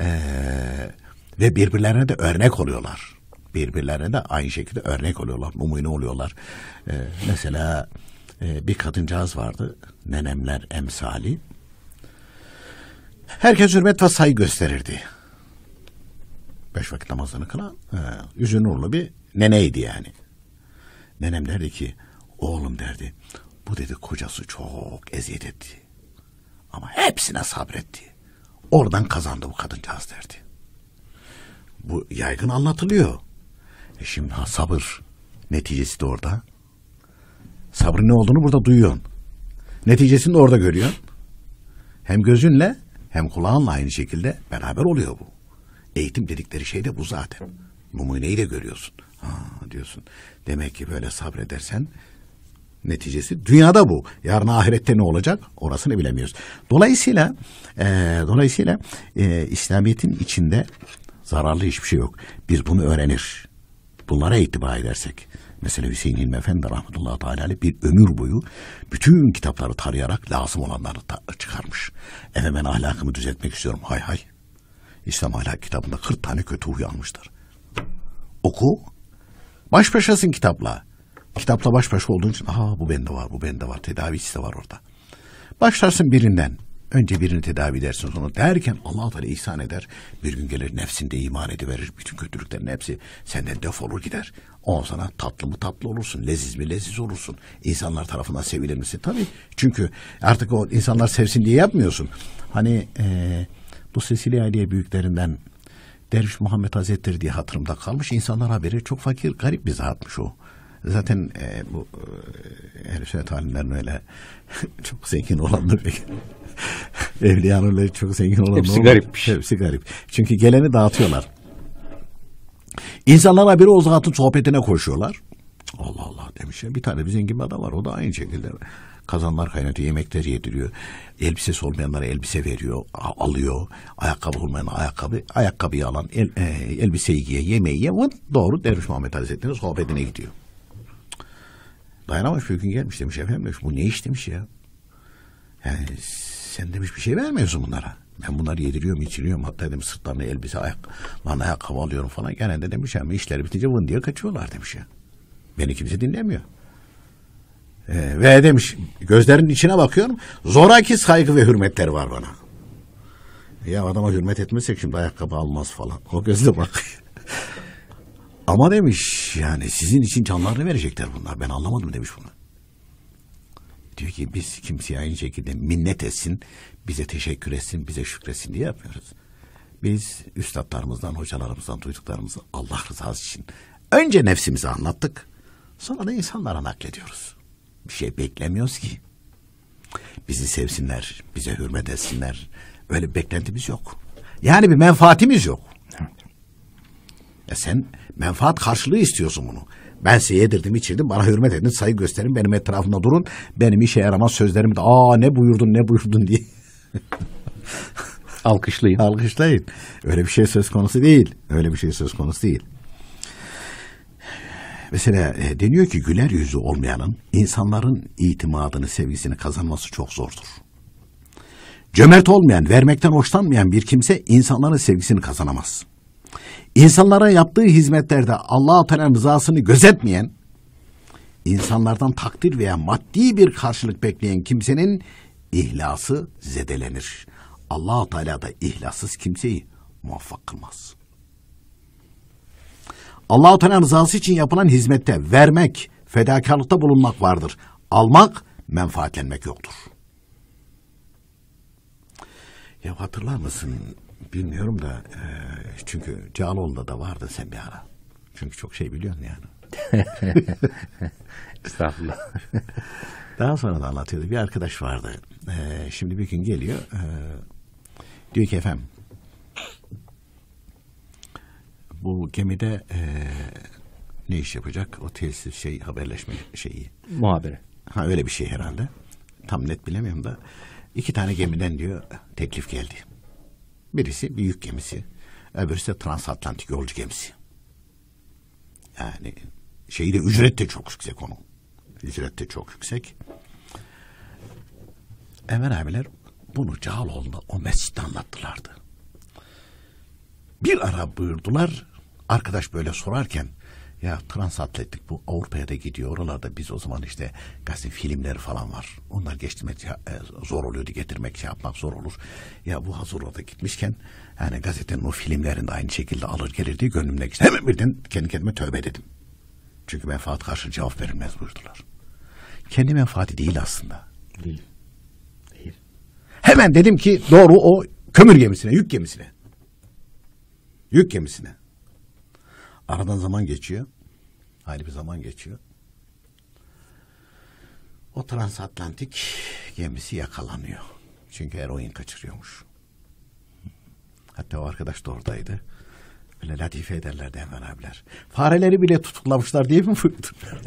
Ve birbirlerine de örnek oluyorlar. Birbirlerine de aynı şekilde örnek oluyorlar. Numune oluyorlar. Mesela bir kadıncağız vardı. Nenemler emsali. Herkes hürmet ve saygı gösterirdi. 5 vakit namazını kılan yüzü nurlu bir neneydi yani. Nenem derdi ki, oğlum derdi, bu dedi kocası çok eziyet etti. Ama hepsine sabretti. Oradan kazandı bu kadıncağız derdi. Bu yaygın anlatılıyor. Şimdi sabır neticesi de orada. Sabrın ne olduğunu burada duyuyorsun. Neticesini de orada görüyorsun. Hem gözünle hem kulağınla aynı şekilde beraber oluyor bu. Eğitim dedikleri şey de bu zaten. Numuneyi de görüyorsun. Diyorsun. Demek ki böyle sabredersen neticesi dünyada bu. Yarın ahirette ne olacak? Orasını bilemiyoruz. Dolayısıyla İslamiyet'in içinde zararlı hiçbir şey yok. Biz bunu öğrenir. Bunlara itibar edersek. Mesela Hüseyin Hilmi Efendi rahmetullahi teala bir ömür boyu bütün kitapları tarayarak lazım olanları çıkarmış. Ben ahlakımı düzeltmek istiyorum. Hay. İslam ahlak kitabında 40 tane kötü huy almışlar. Oku. Baş başasın kitapla. Kitapla baş başa olduğun için bu bende var. Tedavisi de var orada. Başlarsın birinden. Önce birini tedavi edersin, sonra derken Allah Teala ihsan eder. Bir gün gelir nefsinde iman ediverir. Bütün kötülüklerin hepsi senden defolur gider. O sana tatlı mı tatlı olursun, leziz mi leziz olursun. İnsanlar tarafından sevilir misin? Tabii. Çünkü artık o insanlar sevsin diye yapmıyorsun. Hani bu Sesili Aliye büyüklerinden Derviş Muhammed Hazretleri diye hatırımda kalmış. İnsanlar haberi çok fakir, garip bir zatmış o. Zaten bu Ehl-i Sünnet alimlerin öyle çok zengin olanlar evliyanın öyle çok zengin olanlar hepsi garipmiş. Hepsi garip. Çünkü geleni dağıtıyorlar. İnsanlar haberi o zatın sohbetine koşuyorlar. Allah Allah demiş ya. Bir tane bir zengin bir adam var. O da aynı şekilde kazanlar kaynatıyor, yemekleri yediriyor. Elbisesi olmayanlara elbise veriyor, alıyor. Ayakkabı olmayanlara ayakkabıyı alan, elbiseyi giye, yemeği ye. Doğru Derviş Muhammed Hazretleri'nin sohbetine gidiyor. Dayanamamış bir gün gelmiş, demiş efendim demiş, bu ne iş demiş ya. Yani sen demiş bir şey vermiyorsun bunlara. Ben bunları yediriyorum, içiriyorum. Hatta demiş sırtlarına elbise, ayakkabı alıyorum falan. Gene de demiş ama işleri bitince vın diye kaçıyorlar demiş ya. Beni kimse dinlemiyor. Ve demiş gözlerinin içine bakıyorum. Zoraki saygı ve hürmetleri var bana. Ya adama hürmet etmezsek şimdi ayakkabı almaz falan. O gözle bak. Ama demiş yani sizin için canlarını verecekler bunlar. Ben anlamadım demiş bunu. Diyor ki biz kimseye aynı şekilde minnet etsin, bize teşekkür etsin, bize şükretsin diye yapmıyoruz. Biz üstadlarımızdan, hocalarımızdan duyduklarımızı Allah rızası için önce nefsimize anlattık. Sonra da insanlara naklediyoruz. Bir şey beklemiyoruz ki. Bizi sevsinler, bize hürmet etsinler. Öyle bir beklentimiz yok. Yani bir menfaatimiz yok. Ya sen menfaat karşılığı istiyorsun bunu. Ben size yedirdim, içirdim, bana hürmet edin, saygı gösterin, benim etrafımda durun. Benim işe yaramaz sözlerimi de ne buyurdun diye. Alkışlayın. Öyle bir şey söz konusu değil. Mesela deniyor ki güler yüzü olmayanın insanların itimadını, sevgisini kazanması çok zordur. Cömert olmayan, vermekten hoşlanmayan bir kimse insanların sevgisini kazanamaz. İnsanlara yaptığı hizmetlerde Allah-u Teala'nın rızasını gözetmeyen, insanlardan takdir veya maddi bir karşılık bekleyen kimsenin ihlası zedelenir. Allah-u Teala da ihlassız kimseyi muvaffak kılmaz. Allah-u Teala'nın rızası için yapılan hizmette vermek, fedakarlıkta bulunmak vardır. Almak, menfaatlenmek yoktur. Ya hatırlar mısın? Bilmiyorum da çünkü Cağaloğlu'nda da vardı sen bir ara. Çünkü çok şey biliyorsun yani. Estağfurullah. Daha sonra da anlatıyordu. Bir arkadaş vardı. Şimdi bir gün geliyor. Diyor ki efendim bu gemide ne iş yapacak? O tesis haberleşme şeyi. Muhabere. Ha öyle bir şey herhalde. Tam net bilemiyorum da. 2 tane gemiden diyor teklif geldi. Birisi bir yük gemisi. Öbürüsü de transatlantik yolcu gemisi. Yani şeyi de ücret de çok yüksek onun. Ücret de çok yüksek. Enver abiler bunu Cağaloğlu'nda o mescitte anlattılardı. Bir ara buyurdular. Arkadaş böyle sorarken ya transatlantik bu Avrupa'ya da gidiyor. Oralarda biz o zaman işte gazete filmleri falan var. Onlar geçtirmek zor oluyordu. Getirmek şey yapmak zor olur. Ya bu hazır orada gitmişken yani gazetenin o filmlerini de aynı şekilde alır gelir diye gönlümle geçti. Hemen birden kendi kendime tövbe dedim. Çünkü menfaat karşı cevap verilmez buyurdular. Kendi menfaati değil aslında. Değil. Hemen dedim ki doğru o kömür gemisine, yük gemisine. Yük gemisine. Aradan zaman geçiyor. Aynı bir zaman geçiyor. O transatlantik gemisi yakalanıyor. Çünkü eroin kaçırıyormuş. Hatta o arkadaş da oradaydı. Böyle latife ederlerdi Enver abiler. Fareleri bile tutuklamışlar diye mi buyurdu?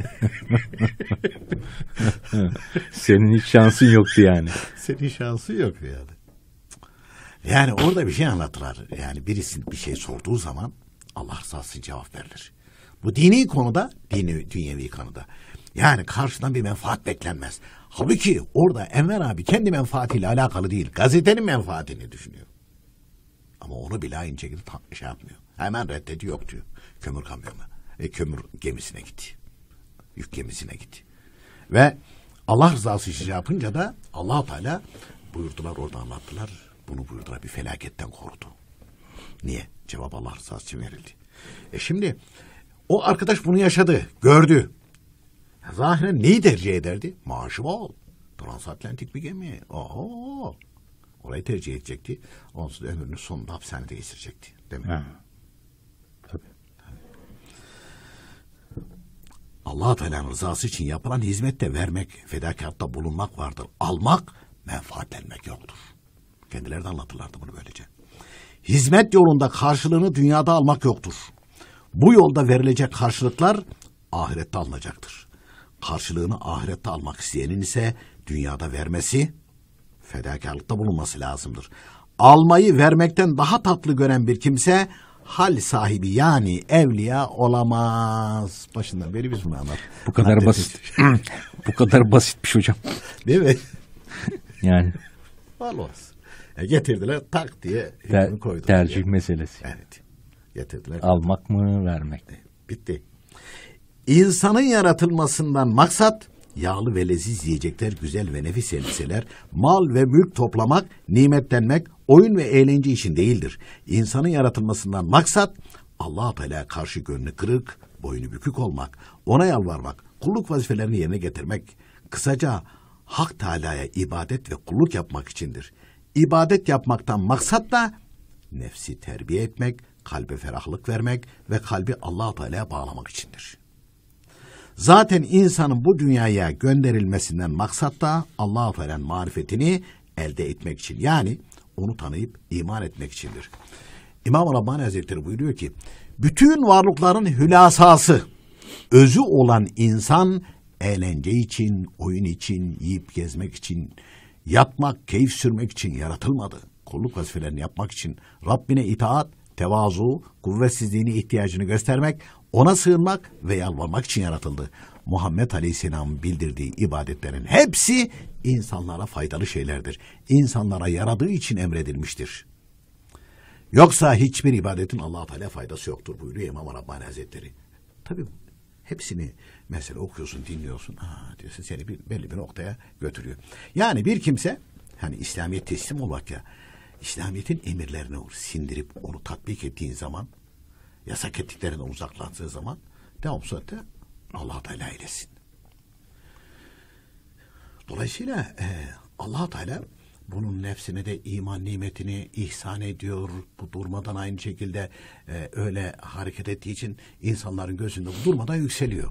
Senin hiç şansın yoktu yani. Senin şansın yok yani. Yani orada bir şey anlattılar. Yani birisi bir şey sorduğu zaman Allah rızası için cevap verilir. Bu dini konuda, dünyevi konuda. Yani karşıdan bir menfaat beklenmez. Halbuki orada Enver abi kendi menfaatiyle alakalı değil. Gazetenin menfaatini düşünüyor. Ama onu bile aynı şekilde şey yapmıyor. Hemen reddediyor, yok diyor. Kömür kamyonuna. Kömür gemisine gitti. Yük gemisine gitti. Ve Allah rızası için yapınca da Allah-u Teala buyurdular, orada anlattılar. Bunu buyurdular, bir felaketten korudu. Niye? Cevap Allah rızası için verildi. Şimdi o arkadaş bunu yaşadı, gördü. Zahiren neyi tercih ederdi? Maaşı bol. Transatlantik bir gemi. Oho. Orayı tercih edecekti. Onsuz da ömrünün sonunda hapishanede geçirecekti. Değil mi? Ha. Tabii. Allah-u Teala'nın rızası için yapılan hizmette vermek, fedakarlıkta bulunmak vardır. Almak, menfaatlenmek yoktur. Kendileri de anlatırlardı bunu böylece. Hizmet yolunda karşılığını dünyada almak yoktur. Bu yolda verilecek karşılıklar ahirette alınacaktır. Karşılığını ahirette almak isteyenin ise dünyada vermesi, fedakarlıkta bulunması lazımdır. Almayı vermekten daha tatlı gören bir kimse hal sahibi yani evliya olamaz. Başından beri biz bunu anlattık. Bu kadar basit. Bu kadar basitmiş hocam. Değil mi? Yani. Olmaz. Getirdiler tak diye hükmünü koydular. Tercih yani. meselesi. Evet. Getirdiler. Almak mı, vermek mi? Bitti. İnsanın yaratılmasından maksat yağlı ve leziz yiyecekler, güzel ve nefis elbiseler, mal ve mülk toplamak, nimetlenmek, oyun ve eğlence için değildir. İnsanın yaratılmasından maksat Allah-u Teala'ya karşı gönlü kırık, boynu bükük olmak, ona yalvarmak, kulluk vazifelerini yerine getirmek, kısaca Hak Teala'ya ibadet ve kulluk yapmak içindir. İbadet yapmaktan maksat da nefsi terbiye etmek, kalbe ferahlık vermek ve kalbi Allah-u Teala'ya bağlamak içindir. Zaten insanın bu dünyaya gönderilmesinden maksat da Allah-u Teala'nın marifetini elde etmek için. Yani onu tanıyıp iman etmek içindir. İmam Rabbani Hazretleri buyuruyor ki, bütün varlıkların hülasası, özü olan insan eğlence için, oyun için, yiyip gezmek için, yatmak, keyif sürmek için yaratılmadı. Kulluk vazifelerini yapmak için Rabbine itaat, tevazu, kuvvetsizliğini, ihtiyacını göstermek, ona sığınmak ve yalvarmak için yaratıldı. Muhammed Aleyhisselam'ın bildirdiği ibadetlerin hepsi insanlara faydalı şeylerdir. İnsanlara yaradığı için emredilmiştir. Yoksa hiçbir ibadetin Allah-u Teala faydası yoktur buyuruyor İmam Rabbani Hazretleri. Tabii hepsini mesela okuyorsun, dinliyorsun, diyorsun seni belli bir noktaya götürüyor. Yani bir kimse hani İslamiyet teslim olmak ya, İslamiyet'in emirlerini sindirip onu tatbik ettiğin zaman, yasak ettiklerinden uzaklaştığı zaman devam saatte Allah-u Teala eylesin. Dolayısıyla Allah Teala bunun nefsine de iman nimetini ihsan ediyor. Bu durmadan aynı şekilde öyle hareket ettiği için insanların gözünde bu durmadan yükseliyor.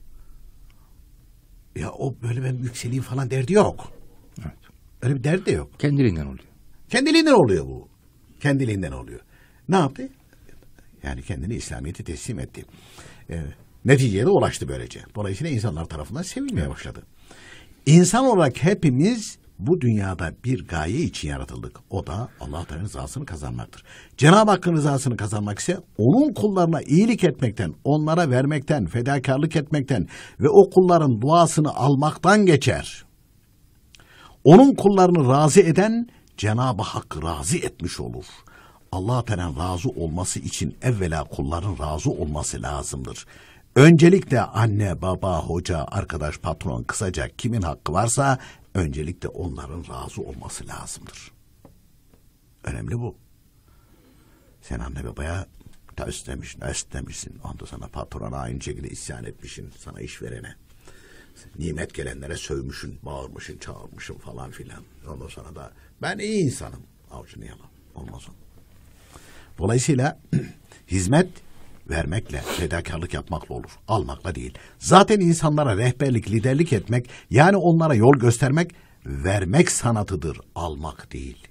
Ya o böyle ben yükseleyim falan derdi yok. Evet. Öyle bir derdi de yok. Kendiliğinden oluyor. Kendiliğinden oluyor bu. Kendiliğinden oluyor. Ne yaptı? Yani kendini İslamiyet'e teslim etti. Neticeye de ulaştı böylece. Dolayısıyla insanlar tarafından sevilmeye başladı. İnsan olarak hepimiz bu dünyada bir gaye için yaratıldık. O da Allah Teala'nın rızasını kazanmaktır. Cenab-ı Hakk'ın rızasını kazanmak ise onun kullarına iyilik etmekten, onlara vermekten, fedakarlık etmekten ve o kulların duasını almaktan geçer. Onun kullarını razı eden Cenab-ı Hak razı etmiş olur. Allah Teala'nın razı olması için evvela kulların razı olması lazımdır. Öncelikle anne, baba, hoca, arkadaş, patron, kısaca kimin hakkı varsa öncelikle onların razı olması lazımdır. Önemli bu. Sen anne babaya ters demişsin. Ondan sonra patrona aynı şekilde isyan etmişsin, sana iş verene. Nimet gelenlere sövmüşsün, bağırmışsın, çağırmışsın falan filan. Ondan sonra da ben iyi insanım. Avucunu yala. Olmaz o. Dolayısıyla hizmet vermekle, fedakarlık yapmakla olur. Almakla değil. Zaten insanlara rehberlik, liderlik etmek, yani onlara yol göstermek, vermek sanatıdır. Almak değil.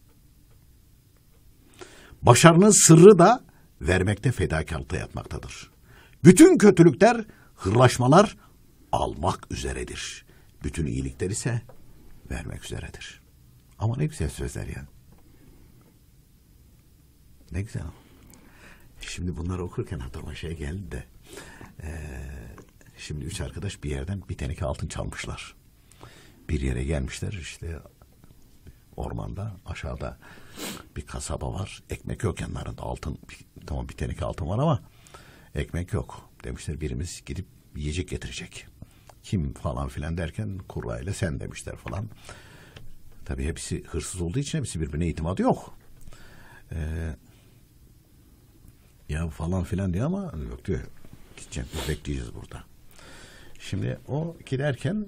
Başarının sırrı da vermekte, fedakarlıkta yatmaktadır. Bütün kötülükler, hırlaşmalar almak üzeredir. Bütün iyilikler ise vermek üzeredir. Ama ne güzel sözler ya. Ne güzel ama. Şimdi bunları okurken aklıma şey geldi de şimdi 3 arkadaş bir yerden bir teneke altın çalmışlar. Bir yere gelmişler işte ormanda aşağıda bir kasaba var. Ekmek yok yanlarında altın tamam bir teneke altın var ama ekmek yok. Demişler birimiz gidip yiyecek getirecek. Kim falan filan derken kurrayla sen demişler falan. Tabii hepsi hırsız olduğu için hepsi birbirine itimadı yok. Ya falan filan diyor ama yok diyor. Gideceğim biz bekleyeceğiz burada. Şimdi o giderken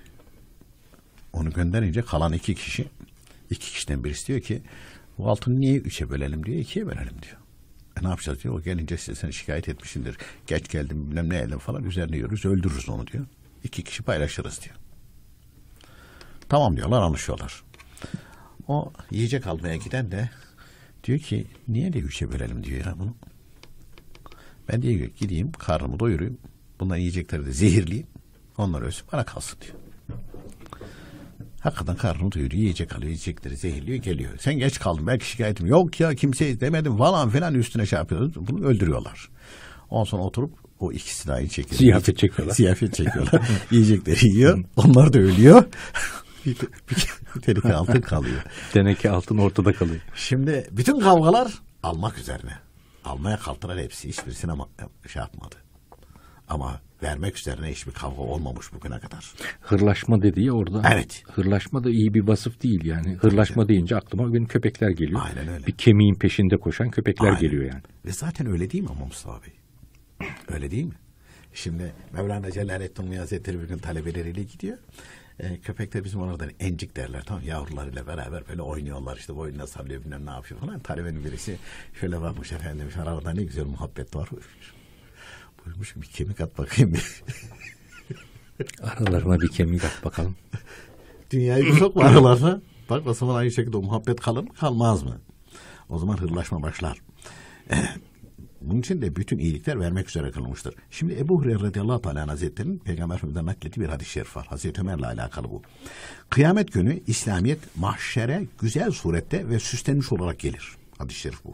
onu gönderince kalan 2 kişi 2 kişiden birisi diyor ki bu altını niye 3'e bölelim diyor 2'ye bölelim diyor. Ne yapacağız diyor o gelince seni şikayet etmişsindir. Geç geldim bilmem ne elim falan üzerine yiyoruz öldürürüz onu diyor. 2 kişi paylaşırız diyor. Tamam diyorlar anlaşıyorlar. O yiyecek almaya giden de diyor ki niye de 3'e bölelim diyor ya bunu. Ben diyor gideyim karnımı doyurayım. Bunlar yiyecekleri de zehirleyeyim. Onlar ölsün bana kalsın diyor. Hakikaten karnını doyuruyor. Yiyecek alıyor. Yiyecekleri zehirliyor geliyor. Sen geç kaldın belki şikayetim. Yok ya kimseye demedim falan filan üstüne şey yapıyorlar. Bunu öldürüyorlar. Ondan sonra oturup o ikisi de aynı şekilde. Ziyafet çekiyorlar. Ziyafet çekiyorlar. Yiyecekleri yiyor. Onlar da ölüyor. bir teneke altın kalıyor. Teneke altın ortada kalıyor. Şimdi bütün kavgalar almak üzerine. Almaya kalktılar hepsi. Hiçbirisine şey yapmadı. Ama vermek üzerine hiçbir kavga olmamış bugüne kadar. Hırlaşma dediği orada. Evet. Hırlaşma da iyi bir vasıf değil yani. Hırlaşma deyince aklıma benim köpekler geliyor. Aynen öyle. Bir kemiğin peşinde koşan köpekler Aynen. Geliyor yani. Ve zaten öyle değil mi ama Mustafa Bey? Öyle değil mi? Şimdi Mevlana Celaleddin Rumi Hazretleri bir gün talebeleriyle gidiyor. Köpekler bizim oradan encik derler. Tamam yavrularıyla beraber böyle oynuyorlar. İşte boynuna sarılıyor bilmem ne yapıyor falan. Talebenin birisi şöyle bakmış efendim. Arada ne güzel muhabbet var. Buyurmuş bir kemik at bakayım. Aralarına bir kemik at bakalım. Dünyayı bir sokma aralarına. Bak o zaman aynı şekilde o muhabbet kalır mı kalmaz mı? O zaman hırlaşma başlar. Bunun için de bütün iyilikler vermek üzere kılınmıştır. Şimdi Ebu Hureyre radıyallahu teala hazretlerinin Peygamber Efendimiz'den naklettiği bir hadis-i şerif var. Hazreti Ömer'le alakalı bu. Kıyamet günü İslamiyet mahşere güzel surette ve süslenmiş olarak gelir. Hadis-i şerif bu.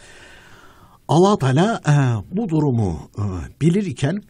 Allah Teala bu durumu bilir iken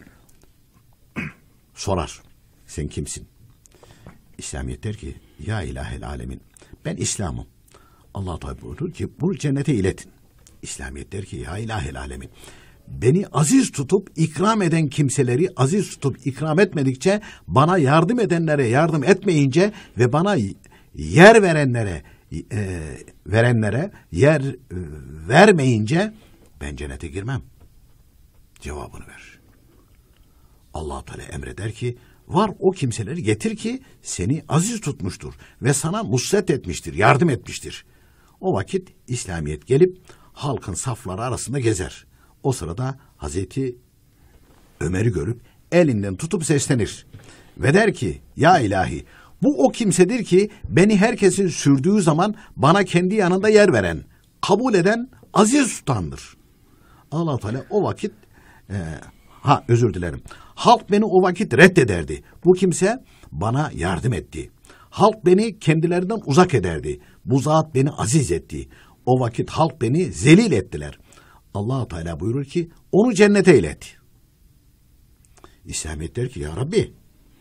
sorar. Sen kimsin? İslamiyet der ki ya ilahel alemin ben İslam'ım. Allah Teala buyurur ki bunu cennete iletin. İslamiyet der ki ya ilahel alemin beni aziz tutup ikram eden kimseleri aziz tutup ikram etmedikçe bana yardım edenlere yardım etmeyince ve bana yer verenlere yer vermeyince ben cennete girmem. Cevabını ver. Allah Teala emreder ki var o kimseleri getir ki seni aziz tutmuştur ve sana nusret etmiştir, yardım etmiştir. O vakit İslamiyet gelip halkın safları arasında gezer. O sırada Hazreti Ömer'i görüp elinden tutup seslenir ve der ki ya ilahi bu o kimsedir ki beni herkesin sürdüğü zaman bana kendi yanında yer veren, kabul eden, aziz tutandır. Allah Teala o vakit özür dilerim. Halk beni o vakit reddederdi. Bu kimse bana yardım etti. Halk beni kendilerinden uzak ederdi. Bu zat beni aziz etti. O vakit halk beni zelil ettiler. Allah Teala buyurur ki onu cennete ilet. İslamiyet der ki ya Rabbi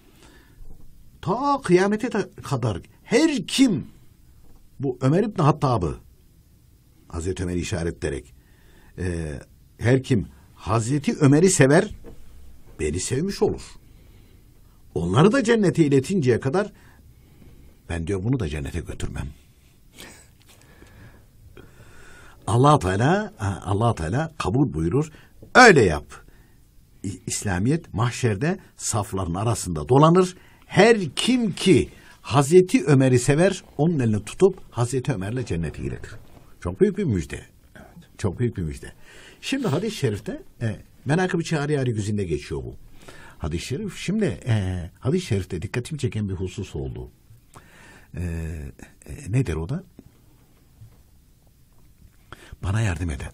ta kıyamete kadar her kim bu Ömer İbni Hattab'ı Hazreti Ömer'i işaretleyerek her kim Hazreti Ömer'i sever beni sevmiş olur. Onları da cennete iletinceye kadar ben diyor bunu da cennete götürmem. Allah Teala kabul buyurur. Öyle yap. İslamiyet mahşerde safların arasında dolanır. Her kim ki Hazreti Ömer'i sever onun elini tutup Hazreti Ömer'le cennete iletir. Çok büyük bir müjde. Evet. Çok büyük bir müjde. Şimdi hadis-i şerifte Menakıb-ı Çağrı Güzinde geçiyor bu. Hadis-i şerif. Şimdi hadis-i şerifte dikkatimi çeken bir husus oldu. Nedir o da? Bana yardım eden.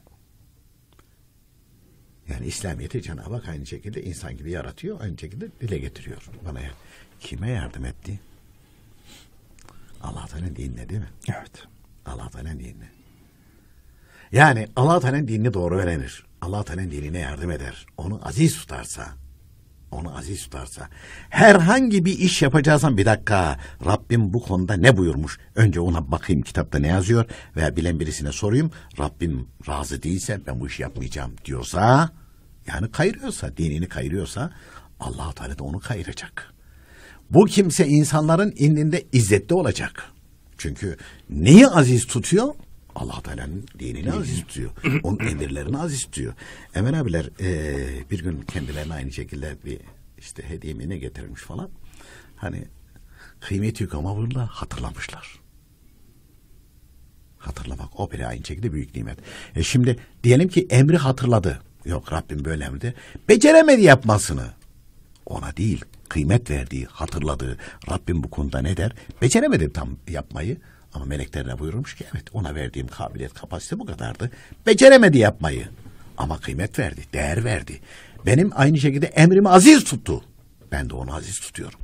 Yani İslamiyet'i Cenab-ı Hak aynı şekilde insan gibi yaratıyor, aynı şekilde dile getiriyor. Bana kime yardım etti? Allah Teala'nın dinine değil mi? Evet. Allah Teala'nın dinine. Yani Allah Teala'nın dinini doğru öğrenir. Allah Teala'nın dinine yardım eder. Onu aziz tutarsa, herhangi bir iş yapacaksan bir dakika Rabbim bu konuda ne buyurmuş? Önce ona bakayım kitapta ne yazıyor veya bilen birisine sorayım. Rabbim razı değilse ben bu işi yapmayacağım diyorsa, yani kayırıyorsa, dinini kayırıyorsa Allah Teala da onu kayıracak. Bu kimse insanların indinde izzetli olacak. Çünkü neyi aziz tutuyor? Allah Teala'nın dinini aziz tutuyor. Onun emirlerini aziz tutuyor. Emel abiler bir gün kendilerine aynı şekilde bir işte hediye mi ne getirmiş falan. Hani kıymeti yok ama bunu da hatırlamışlar. Hatırlamak o bile aynı şekilde büyük nimet. Şimdi diyelim ki emri hatırladı. Yok Rabbim böyle emredi. Beceremedi yapmasını. Ona değil, kıymet verdiği, hatırladığı. Rabbim bu konuda ne der? Beceremedi tam yapmayı. Ama meleklerine buyurmuş ki evet ona verdiğim kabiliyet, kapasite bu kadardı. Beceremedi yapmayı. Ama kıymet verdi, değer verdi. Benim aynı şekilde emrimi aziz tuttu. Ben de onu aziz tutuyorum.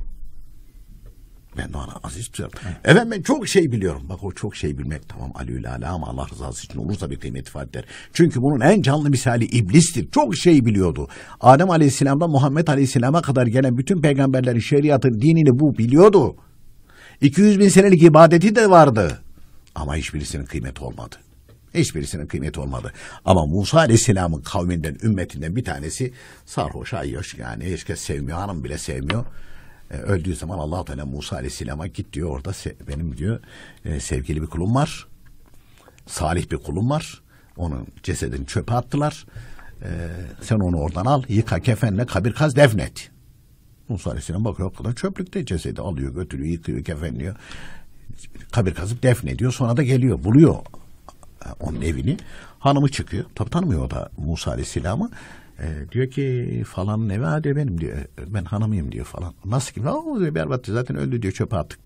Evet ben çok şey biliyorum. Bak o çok şey bilmek tamam aleyhülâlâ ama Allah rızası için olursa bir kıymet ifade eder. Çünkü bunun en canlı misali iblistir. Çok şey biliyordu. Adem Aleyhisselam'dan Muhammed Aleyhisselam'a kadar gelen bütün peygamberlerin şeriatı, dinini bu biliyordu. 200 bin senelik ibadeti de vardı. Ama hiçbirisinin kıymeti olmadı. Ama Musa Aleyhisselam'ın kavminden, ümmetinden bir tanesi sarhoş, ayyoş yani hiç kes sevmiyor, hanım bile sevmiyor. Öldüğü zaman Allah-u Teala Musa Aleyhisselam'a git diyor orada benim diyor sevgili bir kulum var. Salih bir kulum var. Onun cesedini çöpe attılar. Sen onu oradan al, yıka kefenle kabir kaz defnet. Musa Aleyhisselam bakıyor o kadar çöplükte cesedi alıyor götürüyor yıkıyor kefenliyor kabir kazıp defnediyor sonra da geliyor buluyor onun evini hanımı çıkıyor tabi tanımıyor o da Musa Aleyhisselam'ı diyor ki falanın evi hadi benim diyor ben hanımıyım diyor falan nasıl ki diyor berbat zaten öldü diyor çöpe attık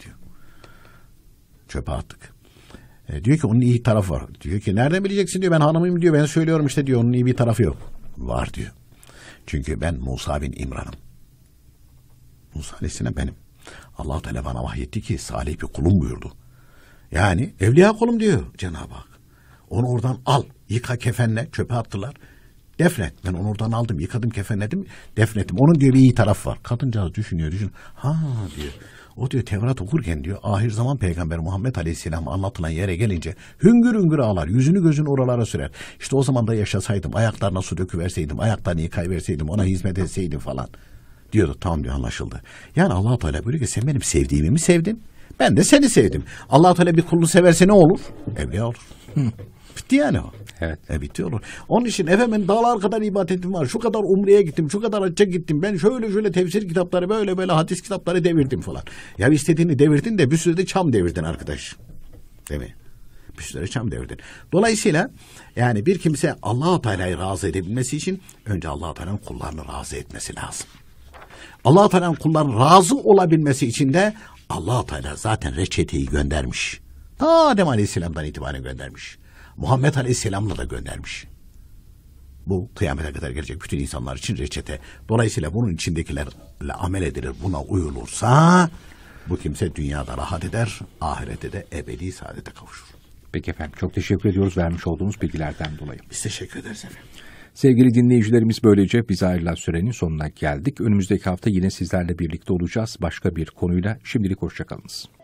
diyor ki onun iyi tarafı var diyor ki nereden bileceksin diyor ben hanımıyım diyor ben söylüyorum işte diyor onun iyi bir tarafı yok var diyor çünkü ben Musa bin İmran'ım Musa Aleyhisselam benim. Allah Teala bana vahyetti ki salih bir kulum buyurdu. Yani evliya kulum diyor Cenab-ı Hak. Onu oradan al, yıka kefenle, çöpe attılar. Defnet. Ben onu oradan aldım, yıkadım, kefenledim, defnettim. Onun diyor bir iyi taraf var. Kadıncağız düşünüyor. Ha diyor. O diyor Tevrat okurken diyor ahir zaman peygamber Muhammed Aleyhisselam anlatılan yere gelince hüngür hüngür ağlar. Yüzünü gözünü oralara sürer. İşte o zaman da yaşasaydım, ayaklarına su döküverseydim, ayaklarını yıkayıverseydim, ona hizmet etseydim falan. Diyordu tamam diyor anlaşıldı. Yani Allah-u Teala buyuruyor ki sen benim sevdiğimi mi sevdin? Ben de seni sevdim. Allah-u Teala bir kulunu severse ne olur? Evliya olur. Bitti yani o. Evet. Bitti olur. Onun için efendim dağlar kadar ibadetim var. Şu kadar umreye gittim. Şu kadar hacca gittim. Ben şöyle tefsir kitapları böyle hadis kitapları devirdim falan. Ya istediğini devirdin de bir sürü de çam devirdin arkadaş. Değil mi? Bir sürü çam devirdin. Dolayısıyla yani bir kimse Allah-u Teala'yı razı edebilmesi için önce Allah-u Teala'nın kullarını razı etmesi lazım. Allah-u Teala'nın kullarının razı olabilmesi için de Allah-u Teala zaten reçeteyi göndermiş. Ta Adem Aleyhisselam'dan itibaren göndermiş. Muhammed Aleyhisselam'la da göndermiş. Bu kıyamete kadar gelecek bütün insanlar için reçete. Dolayısıyla bunun içindekilerle amel edilir, buna uyulursa bu kimse dünyada rahat eder, ahirette de ebedi saadete kavuşur. Peki efendim, çok teşekkür ediyoruz vermiş olduğunuz bilgilerden dolayı. Biz teşekkür ederiz efendim. Sevgili dinleyicilerimiz, böylece bize ayrılan sürenin sonuna geldik. Önümüzdeki hafta yine sizlerle birlikte olacağız başka bir konuyla. Şimdilik hoşça kalınız.